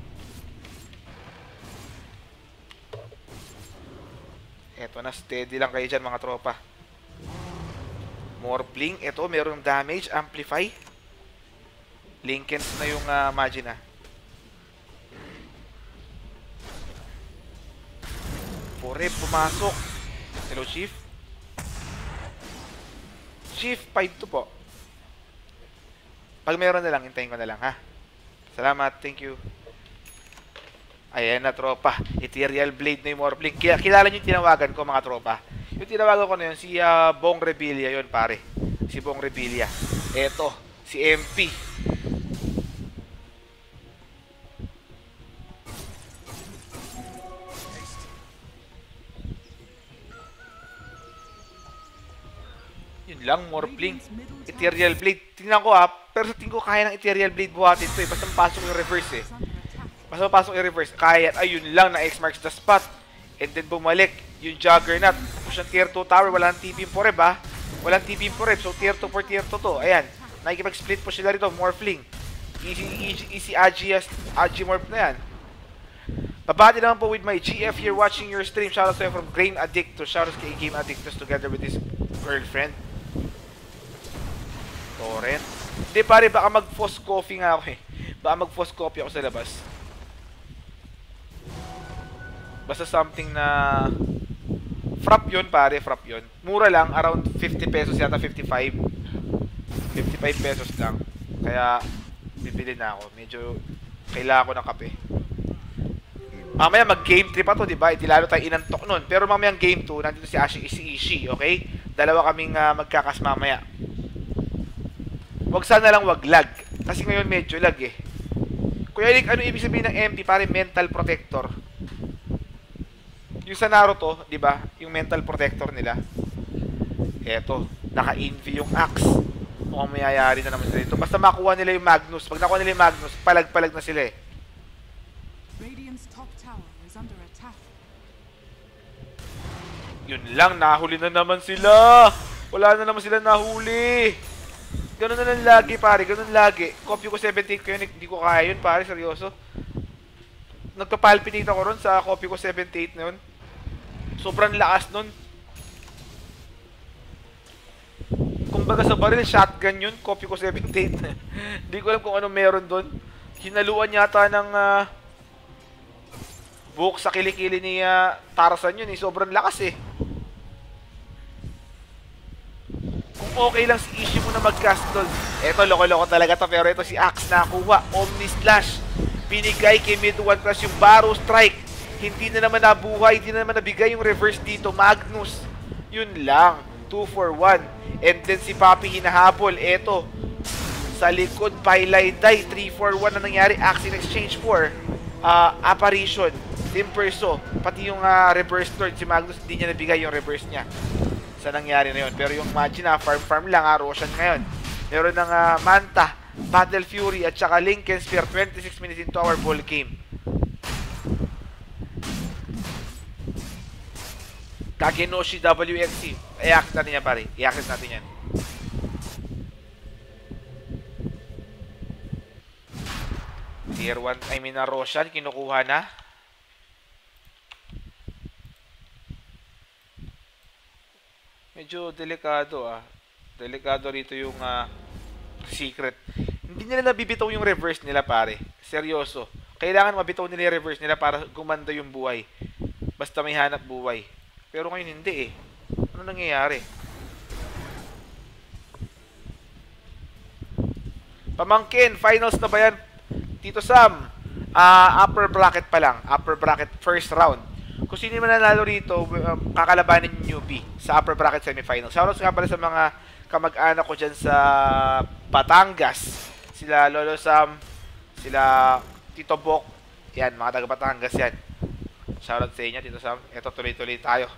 Eto na, steady lang kayo dyan mga tropa. More bling. Eto, merong damage. Amplify. Lincolns na yung uh, Magina. Pore, pumasok. Hello, Chief. Chief, five two po. Pag meron na lang, hintayin ko na lang, ha? Salamat, thank you. Ayan na, tropa. Ethereal Blade na yung Morbling. Kaya, kilala nyo yung tinawagan ko, mga tropa. Yung tinawagan ko na yun, si uh, Bong Revilla yun, pare. Si Bong Revilla. Eto, si M P. Yun lang, Morbling. Ethereal Blade. Tingnan ko ha, pero sa tingin ko kaya ng Ethereal Blade buhatin ito eh. Basta mapasok yung reverse eh. Basta mapasok yung reverse. Kaya, ayun lang, na X marks the spot. And then bumalik yung Juggernaut. Push ng tier two tower, walang T P for rev ha. Walang T P for rev, so tier two for tier two to. Ayan, nakikipag-split push sila rito, Morphling. Easy, easy, easy Agi, Agi Morph na yan. Babati naman po with my G F here watching your stream. Shoutouts to from Grain Addictus. Shoutouts kay Game Addictus together with his girlfriend. Torrent. Hindi pare, baka mag-Foss coffee nga ako eh. Baka mag-Foss coffee ako sa labas. Basta something na... Frap yun pare, frap yun. Mura lang, around fifty pesos yata, fifty-five. fifty-five pesos lang. Kaya, bibili na ako. Medyo, kailangan ko ng kape. Mamaya mag-game three pa to, diba? Hindi lalo tayo inantok nun. Pero mamaya ang game two, nandito si Ashi Ishi Ishi, okay? Dalawa kaming uh, magkakas mamaya. Wag sana lang wag lag. Kasi ngayon medyo lag eh. Kuya Eric, ano ibig sabihin ng M P? Pare, mental protector. Yung sa Naruto, di ba? Yung mental protector nila. Eto, naka-envy yung axe. Mukhang mayayari na naman sila dito. Basta makuha nila yung Magnus. Pag nakuha nila yung Magnus, palag-palag na sila eh. Radiant's top tower is under attack. Yun lang, nahuli na naman sila. Wala na naman sila nahuli. Ganun na lang lagi pare, ganun lagi. Copy ko seventy-eight ko yun, hindi ko kaya yun pare, seryoso. Nagpapalpitate ako ron sa copy ko seventy-eight na yun. Sobrang lakas nun. Kumbaga sa baril, shotgun yun, copy ko seventy-eight. Hindi ko alam kung ano meron doon. Hinaluan yata ng uh, buhok sa kilikili ni uh, Tarzan yun eh, sobrang lakas eh. Kung okay lang si Ishii mo na mag-cast doon. Eto, loko-loko talaga to. Pero ito si Axe nakuha. Omni Slash. Binigay kay Mid one plus yung Barrow Strike. Hindi na naman nabuhay. Hindi na naman nabigay yung reverse dito. Magnus. Yun lang. two for one. And then si Papi hinahabol. Eto. Sa likod, Pailaiday. three for one na nangyari. Axe in exchange for uh, Apparition. Team Perso. Pati yung uh, reverse Lord. Si Magnus hindi niya nabigay yung reverse niya. sa nangyari na yun. Pero yung Magina, farm-farm lang ha, Roshan ngayon. Meron ng uh, Manta, Battle Fury, at saka Lincoln Spear, twenty-six minutes into our ball game. Kagenoshi W X C. I-access natin yan, pare. I-access natin yan. Tier one, I mean na Roshan, kinukuha na. Medyo delikado ah. Delikado rito yung uh, secret. Hindi nila nabibitaw yung reverse nila, pare. Seryoso. Kailangan mabitaw nila yung reverse nila para gumanda yung buhay. Basta may hanap buhay. Pero ngayon hindi eh. Ano nangyayari? Pamangkin, finals na ba yan? Tito Sam, uh, upper bracket pa lang. Upper bracket first round. Kung sino man nanalo rito, um, kakalabanin yung newbie sa upper bracket semifinals. Shoutouts nga pala sa mga kamag-anak ko dyan sa Batangas. Sila Lolo Sam, sila Tito Bok. Yan, mga taga Batangas yan. Shoutout sa inyo, Tito Sam. Ito, tuloy-tuloy tayo.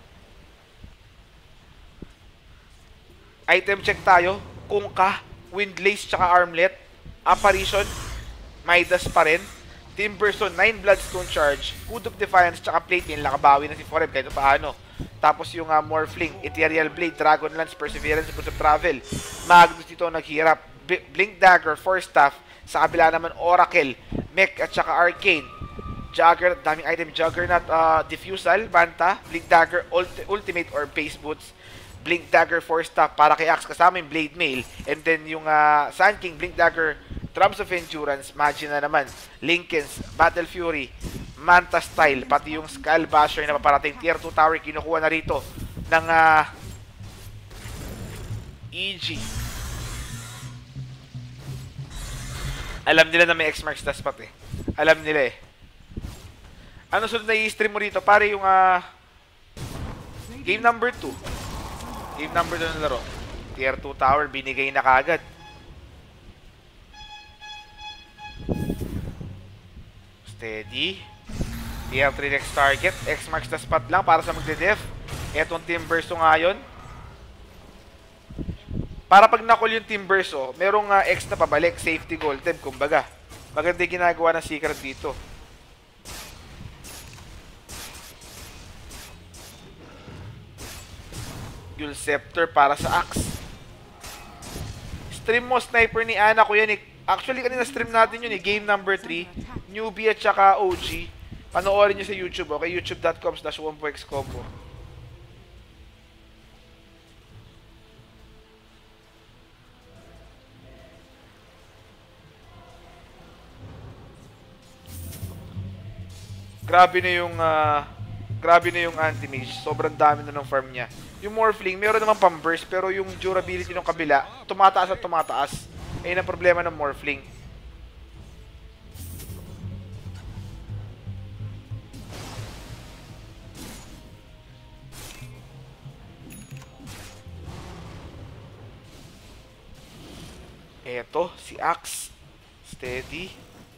Item check tayo. Kungka, Windlace, tsaka Armlet. Apparition, Midas pa rin. Timberstone, nine Bloodstone Charge. Hood of Defiance, tsaka Plate Mail. Nakabawi na si Foreb kahit paano. Tapos yung uh, Morphling, Ethereal Blade, Dragonlance, Perseverance, Boots of Travel. Magnus dito naghirap. B Blink Dagger, Force Staff. Sa kabila naman, Oracle, Mech, at tsaka Arcane. Juggernaut, daming item. Juggernaut, uh, Diffusal, Manta, Blink Dagger, ulti Ultimate or Base Boots. Blink Dagger, Force Staff para kay Axe, kasama yung Blade Mail. And then yung uh, Sand King, Blink Dagger, Drums of Endurance, Magina naman, Lincoln's, Battle Fury, Manta Style, pati yung Skull Basher na paparating. Tier two Tower, kinukuha na rito ng uh, E G. Alam nila na may X-Marks Daspat eh. Alam nila eh. Ano sunod na i-stream mo rito? Pare yung uh, game number two. Game number two ng laro. Tier two Tower, binigay na kagad. Steady. Tier three next target. X marks the spot lang para sa magde-def. Etong Timberso nga yun. Para pag nakul yung Timberso, merong uh, X na pabalik. Safety goal tab, kumbaga. Maganda yung ginagawa ng secret dito. Yul Scepter para sa Axe. Stream mo sniper ni Ana ko yan eh. Actually, kanina stream natin yun eh. Game number three. Newbie at saka O G. Panoorin nyo sa YouTube, okay? youtube dot com slash wompoxcombo. Grabe na yung uh, grabe na yung anti-mage. Sobrang dami na ng farm niya. Yung Morphling, meron naman pang-burst, pero yung durability ng kabila, tumataas at tumataas. Ayun ang problema ng Morphling. Eto, si Axe. Steady.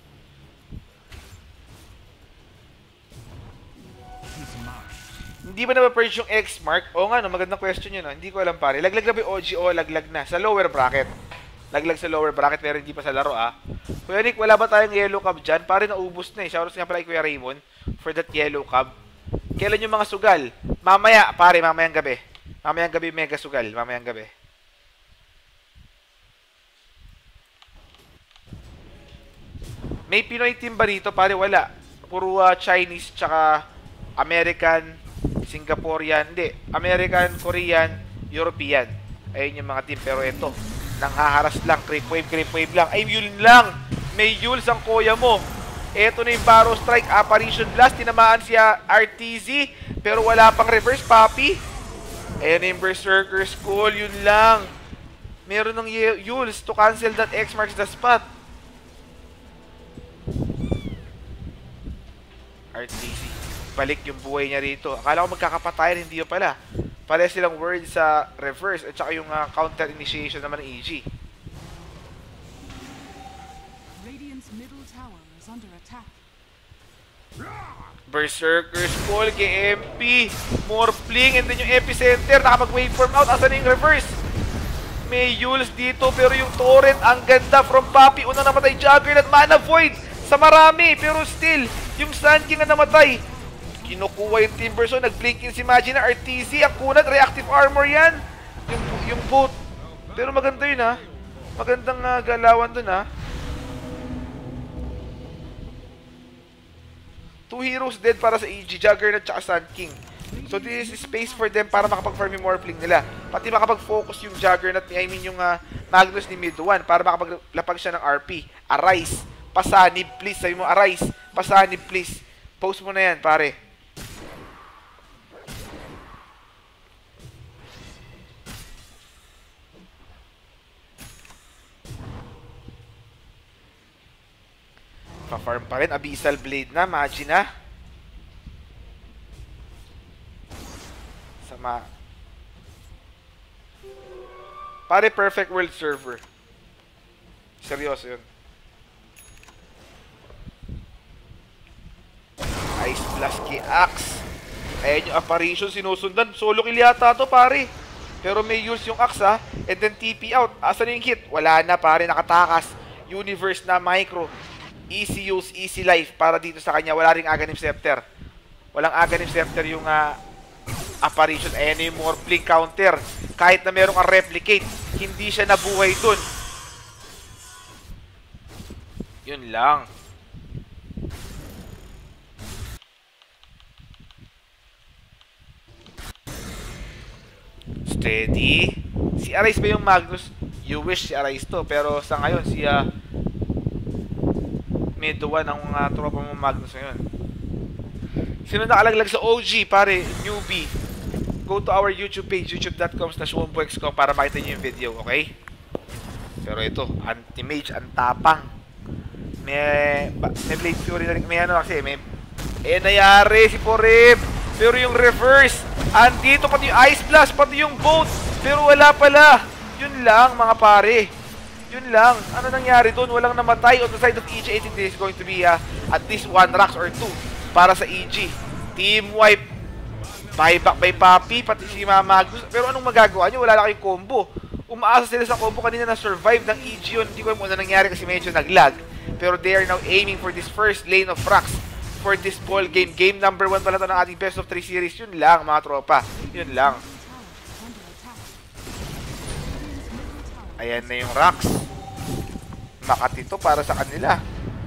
Hindi ba na-purge yung X-Mark? O nga, no, magandang question yun. No? Hindi ko alam pare. Laglag na ba yung O G o laglag na? Sa lower bracket. Laglag sa lower bracket pero hindi pa sa laro ah. Kuya Nick, wala ba tayong yellow cub dyan? Pare naubos na eh. Shoutouts nga pala kay Kuya Raymond for that yellow cub. Kailan yung mga sugal? Mamaya, pare, mamayang gabi. Mamayang gabi mega sugal. Mamayang gabi. May Pinoy team ba rito? Pare, wala. Puro uh, Chinese, tsaka American, Singaporean, hindi. American, Korean, European. Ayun yung mga team. Pero ito, nanghaharas lang. Creep wave, creep wave lang. Ay, yun lang. May Yules ang kuya mo. Ito na yung Barrow Strike, Apparition Blast. Tinamaan siya R T Z. Pero wala pang reverse, papi. Ayun yung Berserker School. Yun lang. Meron ng Yules to cancel that X marks the spot. R T C. Balik yung buhay niya rito. Akala ko magkakapatayan, hindi yun pala. Pare silang word sa reverse at saka yung uh, counter initiation naman ng E G. Radiant's middle tower is under attack. Berserker's Call kay M P. Morphling, and then yung epicenter. Nakapag-waveform out. Asan yung reverse? May Yules dito, pero yung torrent, ang ganda from Papi. Unang namatay Juggernaut, Mana Void sa marami, pero still, yung Sand King na namatay. Kinukuha yung Timbersaw, nag-blink in si Magina, R T Z, ang kunat, reactive armor yan. Yung, yung boat. Pero maganda yun ha. Magandang uh, galawan dun ha. Two heroes dead para sa E G, Juggernaut at Sand King. So this is space for them para makapag-farm yung Morphling nila. Pati makapag-focus yung Juggernaut, I mean yung uh, Magnus ni mid one para makapaglapag siya ng R P. Arise, pasanib please. Sabi mo, arise, pasanib please. Post mo na yan pare. Pa-farm pa rin. Abyssal Blade na. Magi na. Sama. Pare, perfect world server. Seryoso yun. Ice Blast kay Axe. Ayan yung apparition. Sinusundan. Solo kill yata to, pare. Pero may use yung Axe, ha. And then T P out. Asan yung hit? Wala na, pare. Nakatakas. Universe na micro. Easy use, easy life para dito sa kanya. Wala ring Aghanim Scepter. Walang Aghanim Scepter yung uh, apparition. Ayan yung Morphling counter. Kahit na meron kang replicate, hindi siya nabuhay dun. Yun lang. Steady. Si Arise ba yung Magnus? You wish si Arise to. Pero sa ngayon, si uh, mid one ang uh, tropa mo Magnus ngayon. Sino nakalaglag sa O G, pare, newbie? Go to our YouTube page, youtube dot com slash womboexco para makita nyo yung video, okay? Pero ito, anti-mage, ang tapang. May, may Blade Fury na rin, may ano kasi, may... Eh, nayari si Porib. Pero yung reverse, andito pati yung Ice Blast, pati yung boat. Pero wala pala. Yun lang, mga pare. Yun lang. Ano nangyari doon? Walang namatay. On the side of E G, I think this is going to be uh, at least one Rax or two para sa E G. Team wipe. Buyback by Papi, pati si Magnus. Pero anong magagawa nyo? Wala lang kayong combo. Umaasa sila sa combo kanina na survive ng E G yun. Hindi ko alam kung ano nangyari kasi medyo naglag. Pero they are now aiming for this first lane of Rax for this ball game. Game number one pala ito ng ating best of three series. Yun lang, mga tropa. Yun lang. Ayan na yung Rax. Makati to para sa kanila.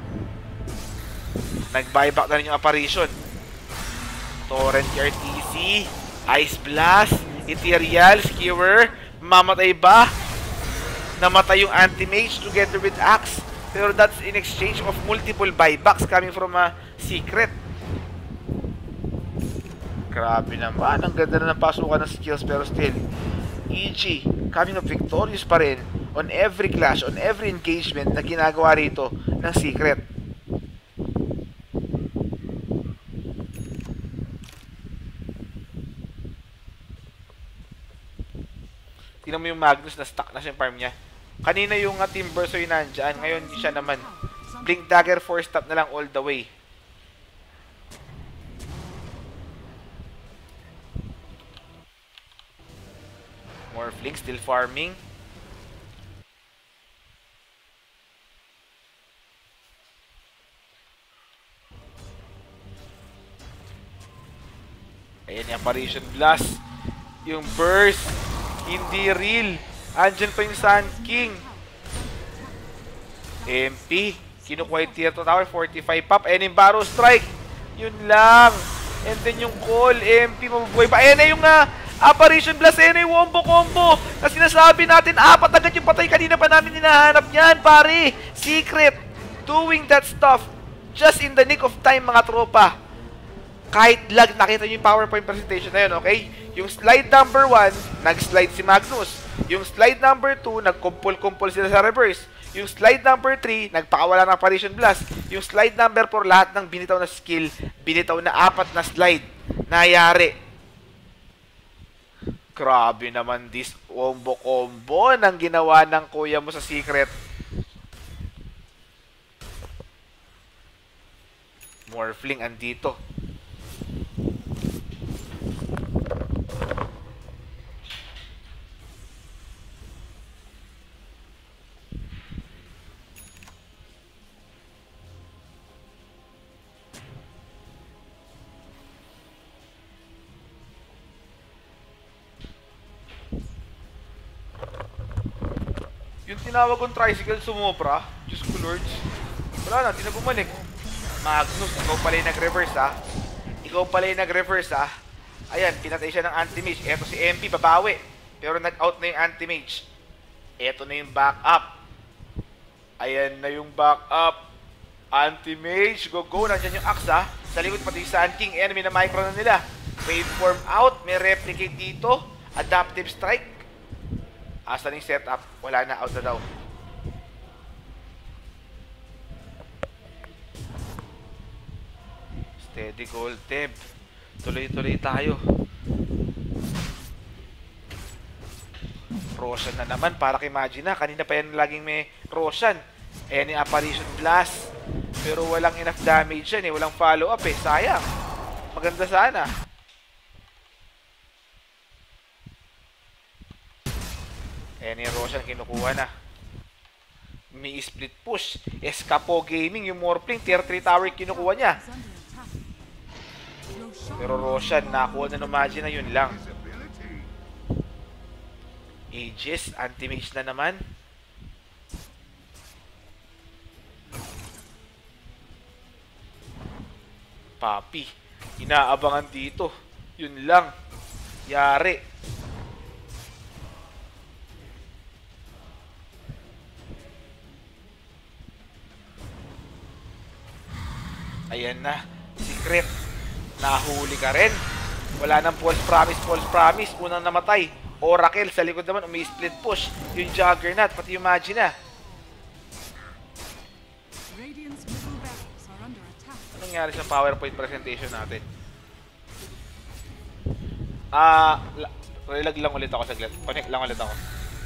Nag-buyback na rin yung apparition. Torrent R T C, Ice Blast, Ethereal, Skewer. Mamatay ba? Namatay yung Anti-Mage together with Axe. Pero that's in exchange of multiple buybacks coming from a secret. Grabe naman. Ang ganda na ng pasukan ng skills pero still E G coming up victorious pa rin on every clash, on every engagement na ginagawa rito ng secret. Tingnan mo yung Magnus na stuck na siya yung farm niya. Kanina yung uh, Timbersaw yung nandyan, ngayon siya naman. Blink Dagger four stop na lang all the way. Morphling still farming. Ayan yung Apparition Blast. Yung Burst. Hindi real. Andyan pa yung Sand King. M P. Kinukuha yung Tier two Tower. forty-five pop. Ayan yung Barrow Strike. Yun lang. And then yung Call. M P mabubuhay pa. Ayan na yung uh, Apparition Blast. Ayan na yung Wombo Combo. Na sinasabi natin, apat agad yung patay. Kanina pa namin hinahanap yan, pare. Secret. Doing that stuff. Just in the nick of time, mga tropa. Kahit lag, nakita nyo yung PowerPoint presentation na yun, okay? Yung slide number one, nag-slide si Magnus. Yung slide number two, nag-kumpul-kumpul sila sa reverse. Yung slide number three, nagpakawala ng Apparition Blast. Yung slide number four, lahat ng binitaw na skill, binitaw na apat na slide. Nayari. Grabe naman this wombo-combo nang ginawa ng kuya mo sa secret. Morphling andito. Yung tinawag kong tricycle sumobra, Diyos ko lords. Wala na, di na bumalik. Magnus, ikaw pala yung nag-reverse ha. Ikaw pala yung nag-reverse ha. Ayan, pinatay siya ng anti-mage. Eto si M P, babawi. Pero nag-out na yung anti-mage. Eto na yung back-up. Ayan na yung back-up. Anti-mage, go-go. Nandiyan yung axe ha. Sa likod pati yung Sand King. Enemy na micro na nila. Waveform out. May replicate dito. Adaptive strike. Asa na yung setup? Wala na, out na daw. Steady gold teb. Tuloy-tuloy tayo. Roshan na naman, para kay Magina. Kanina pa yan laging may Roshan. Any apparition blast. Pero walang enough damage yan eh. Walang follow-up eh. Sayang. Maganda sana. Any Roshan kinukuha na. May split push. Escapo Gaming, yung Morphling, tier three tower kinukuha niya. Pero Roshan, nakuha na ng Magina, yun lang. Aegis, anti-mage na naman. Papi, inaabangan dito. Yun lang. Yari. Ayan na. Secret. Nahuli ka rin. Wala nang false promise, false promise. Unang namatay. Oracle sa likod naman. Umi-split push. Yung Juggernaut. Pati yung Magina. Anong nangyari sa PowerPoint presentation natin? Ah, uh, relag lang ulit ako saglit. Connect lang ulit ako.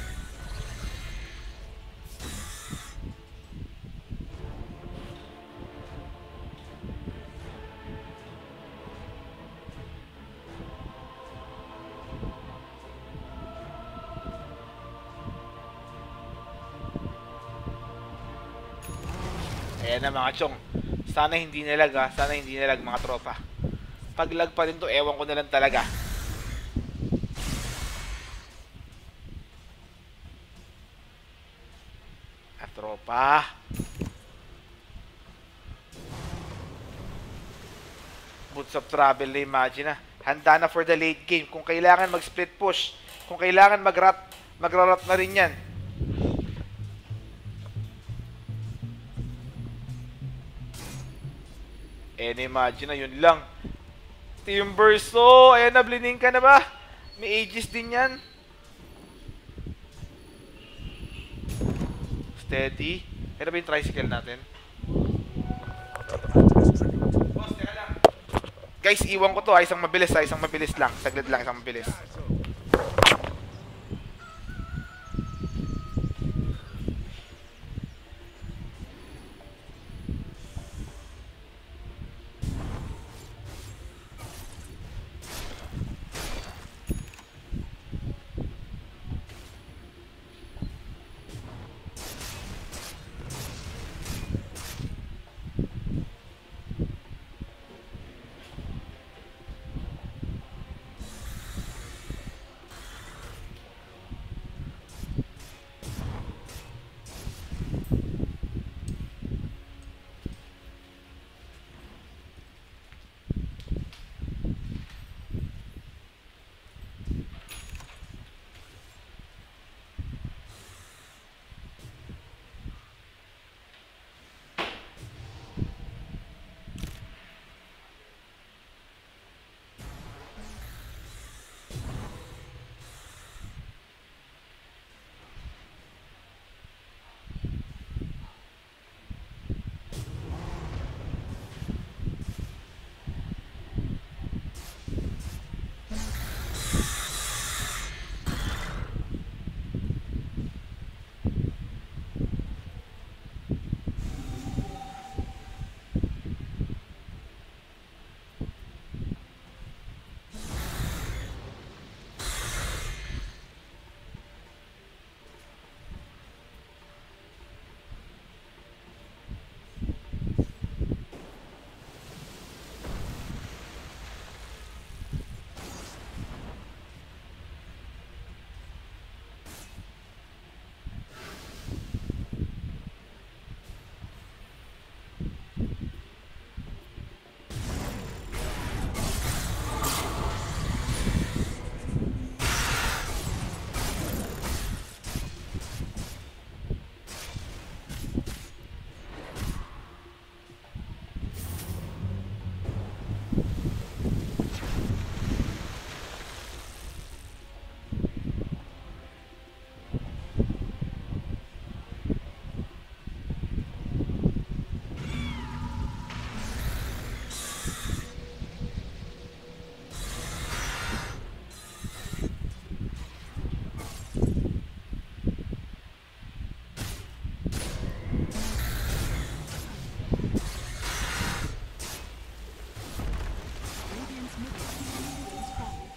Ayan na mga chong. Sana hindi nilag ha. Sana hindi nilag mga tropa. Pag lag pa rin to, ewan ko na lang talaga. At tropa. Boots of Travel na imagine na. Handa na for the late game. Kung kailangan mag-split push. Kung kailangan mag-rat, magra-rat na rin yan. And imagine na, yun lang. Team Verso, ayan na, blining ka na ba? May Aegis din yan. Steady. Kaya ba yung tricycle natin? Boss, teka lang. Guys, iwan ko to ha. Isang mabilis ha. Isang mabilis lang. Saglit lang, isang mabilis. Radiant's middle tower is falling.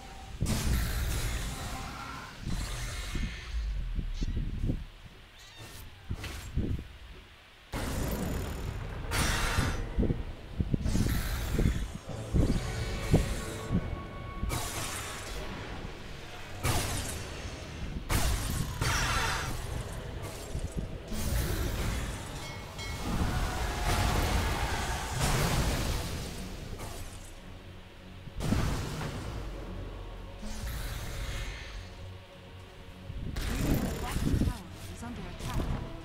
Radiant's bottom tower is under attack.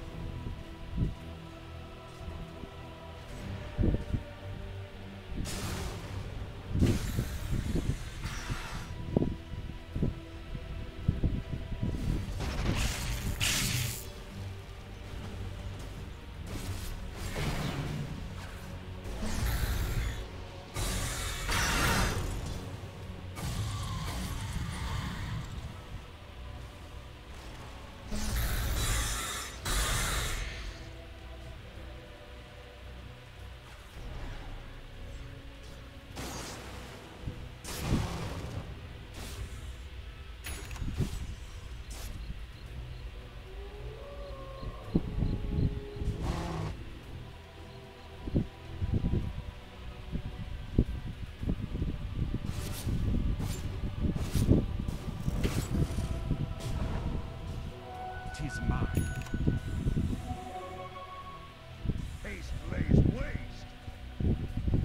Tis mine. Haste lays waste.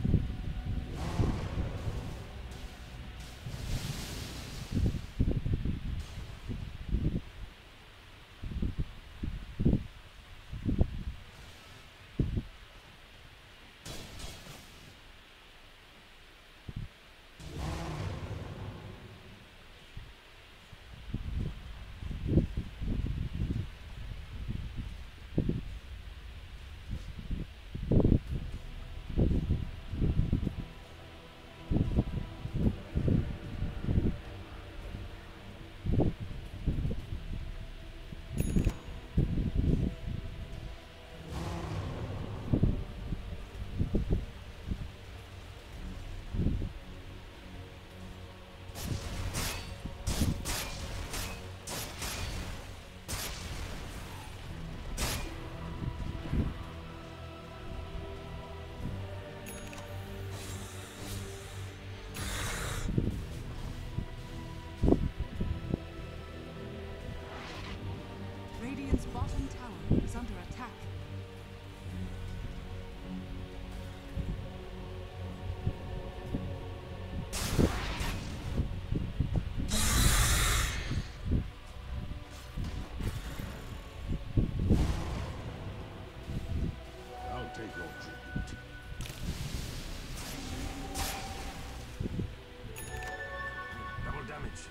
Radiant's bottom tower is under attack. I'll take your tribute. Double damage.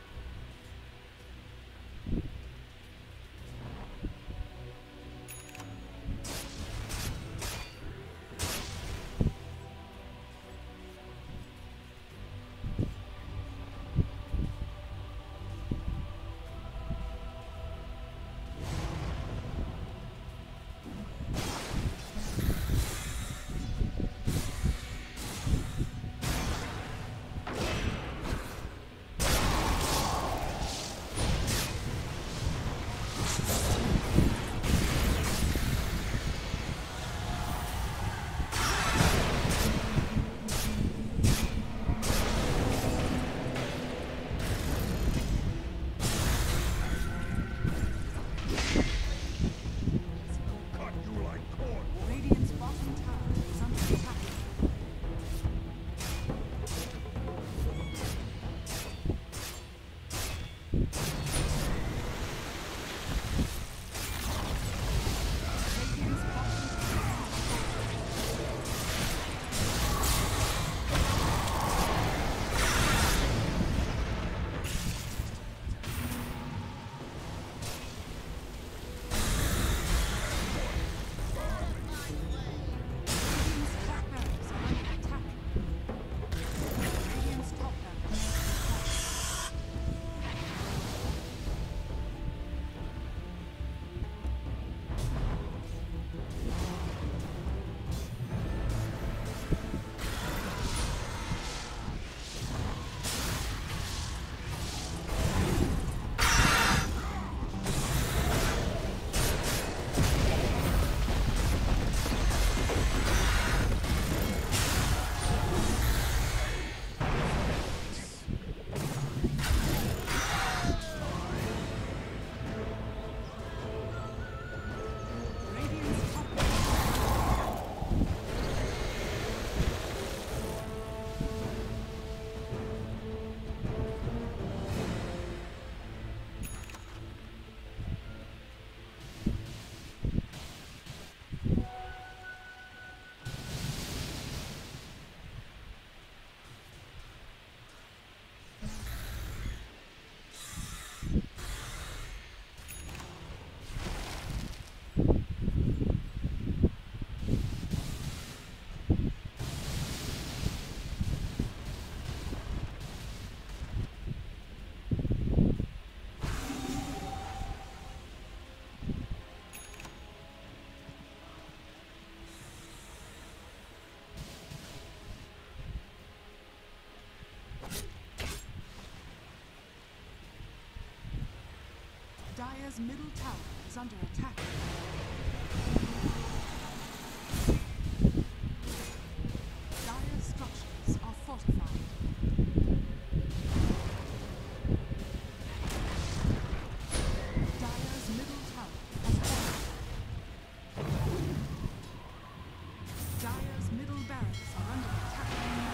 Dire's middle tower is under attack. Dire's structures are fortified. Dire's middle tower has fallen. Dire's middle barracks are under attack.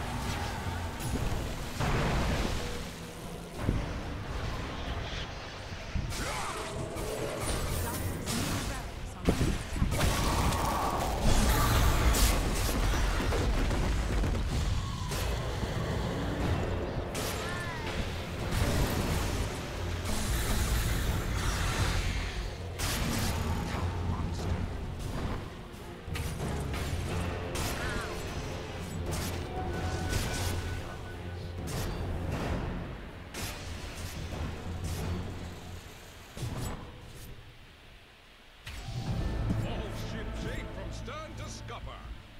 All ships shape from stern to scupper.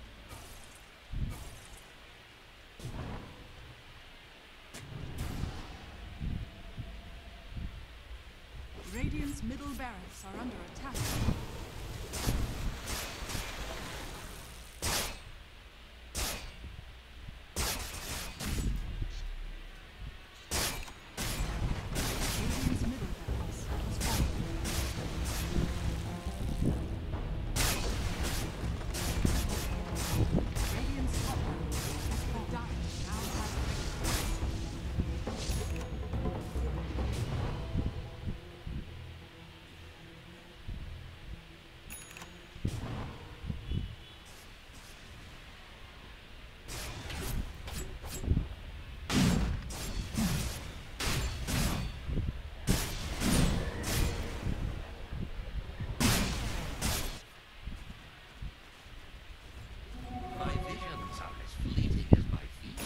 Radiant's middle barracks are under attack. Radiant's middle barracks has fallen. Radiant's top barracks has fallen. Dire now has My visions are as fleeting as my feet.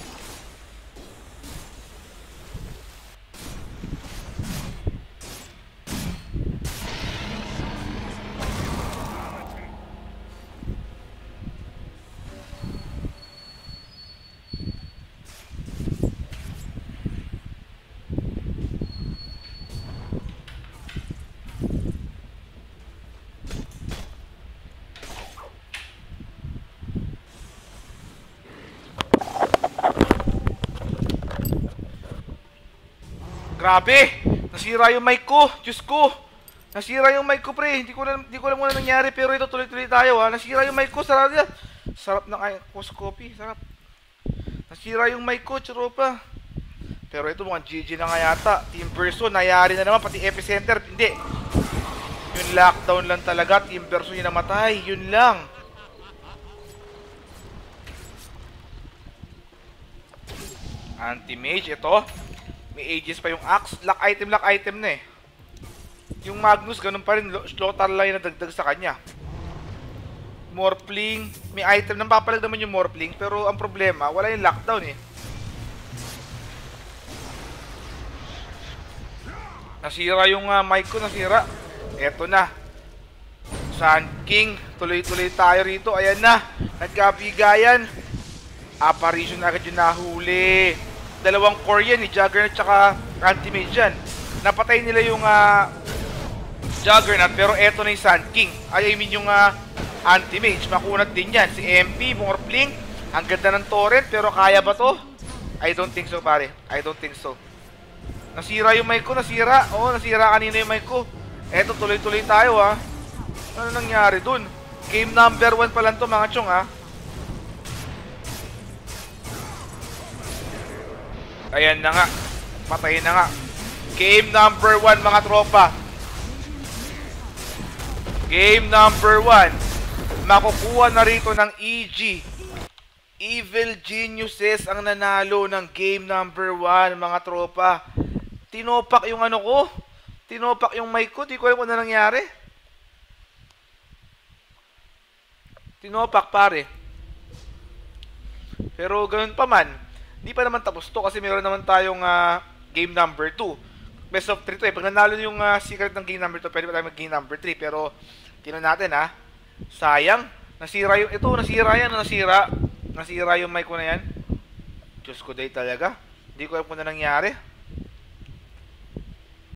Grabe! Nasira yung mic ko! Diyos ko! Nasira yung mic ko, pre. Hindi ko alam, hindi ko alam kung ano nangyari, pero ito tuloy-tuloy tayo, ha. Nasira yung mic ko, sarap yan. Sarap ng Aquos Coffee, sarap. Nasira yung mic ko, churopa. Pero ito mukhang G G na nga yata. Team Verso, nayari na naman, pati Epicenter. Hindi. Yung lockdown lang talaga, Team Verso yung namatay. Yun lang. Anti-mage, ito. May Aegis pa yung Axe. Lock item, lock item na eh. Yung Magnus, ganun pa rin. Slaughter line na dagdag sa kanya. Morphling. May item. Nampapalag naman yung Morphling. Pero ang problema, wala yung lockdown eh. Nasira yung uh, mic ko, nasira. Eto na. Sun King. Tuloy-tuloy tayo rito. Ayan na. Nagkabigayan. Apparition agad yung nahuli. Dalawang core yan, ni Juggernaut tsaka Anti-Mage yan. Napatay nila yung uh, Juggernaut, pero eto na yung Sun King. Ay, I mean yung uh, Anti-Mage. Makunat din yan. Si M P, Morphling. Ang ganda ng torrent, pero kaya ba to? I don't think so, pare. I don't think so. Nasira yung mic ko, nasira. Oo, nasira kanina yung mic ko. Eto, tuloy-tuloy tayo, ha. Ano nangyari dun? Game number one pa lang to, mga chong, ha. Ayan na nga. Patayin na nga. Game number one, mga tropa. Game number one. Makukuha na rito ng E G. Evil Geniuses ang nanalo ng game number one, mga tropa. Tinopak yung ano ko. Tinopak yung mic ko. Di ko alam kung ano nangyari. Tinopak, pare. Pero ganun pa man. Hindi pa naman tapos to kasi meron naman tayong uh, game number two. Best of three to eh. Pag nanalo yung uh, secret ng game number two, pwede pa tayo mag-game number three. Pero, tinan natin ha. Sayang. Nasira yung, ito, nasira yan, nasira. Nasira yung mic ko na yan. Diyos ko day talaga. Hindi ko alam kung na nangyari.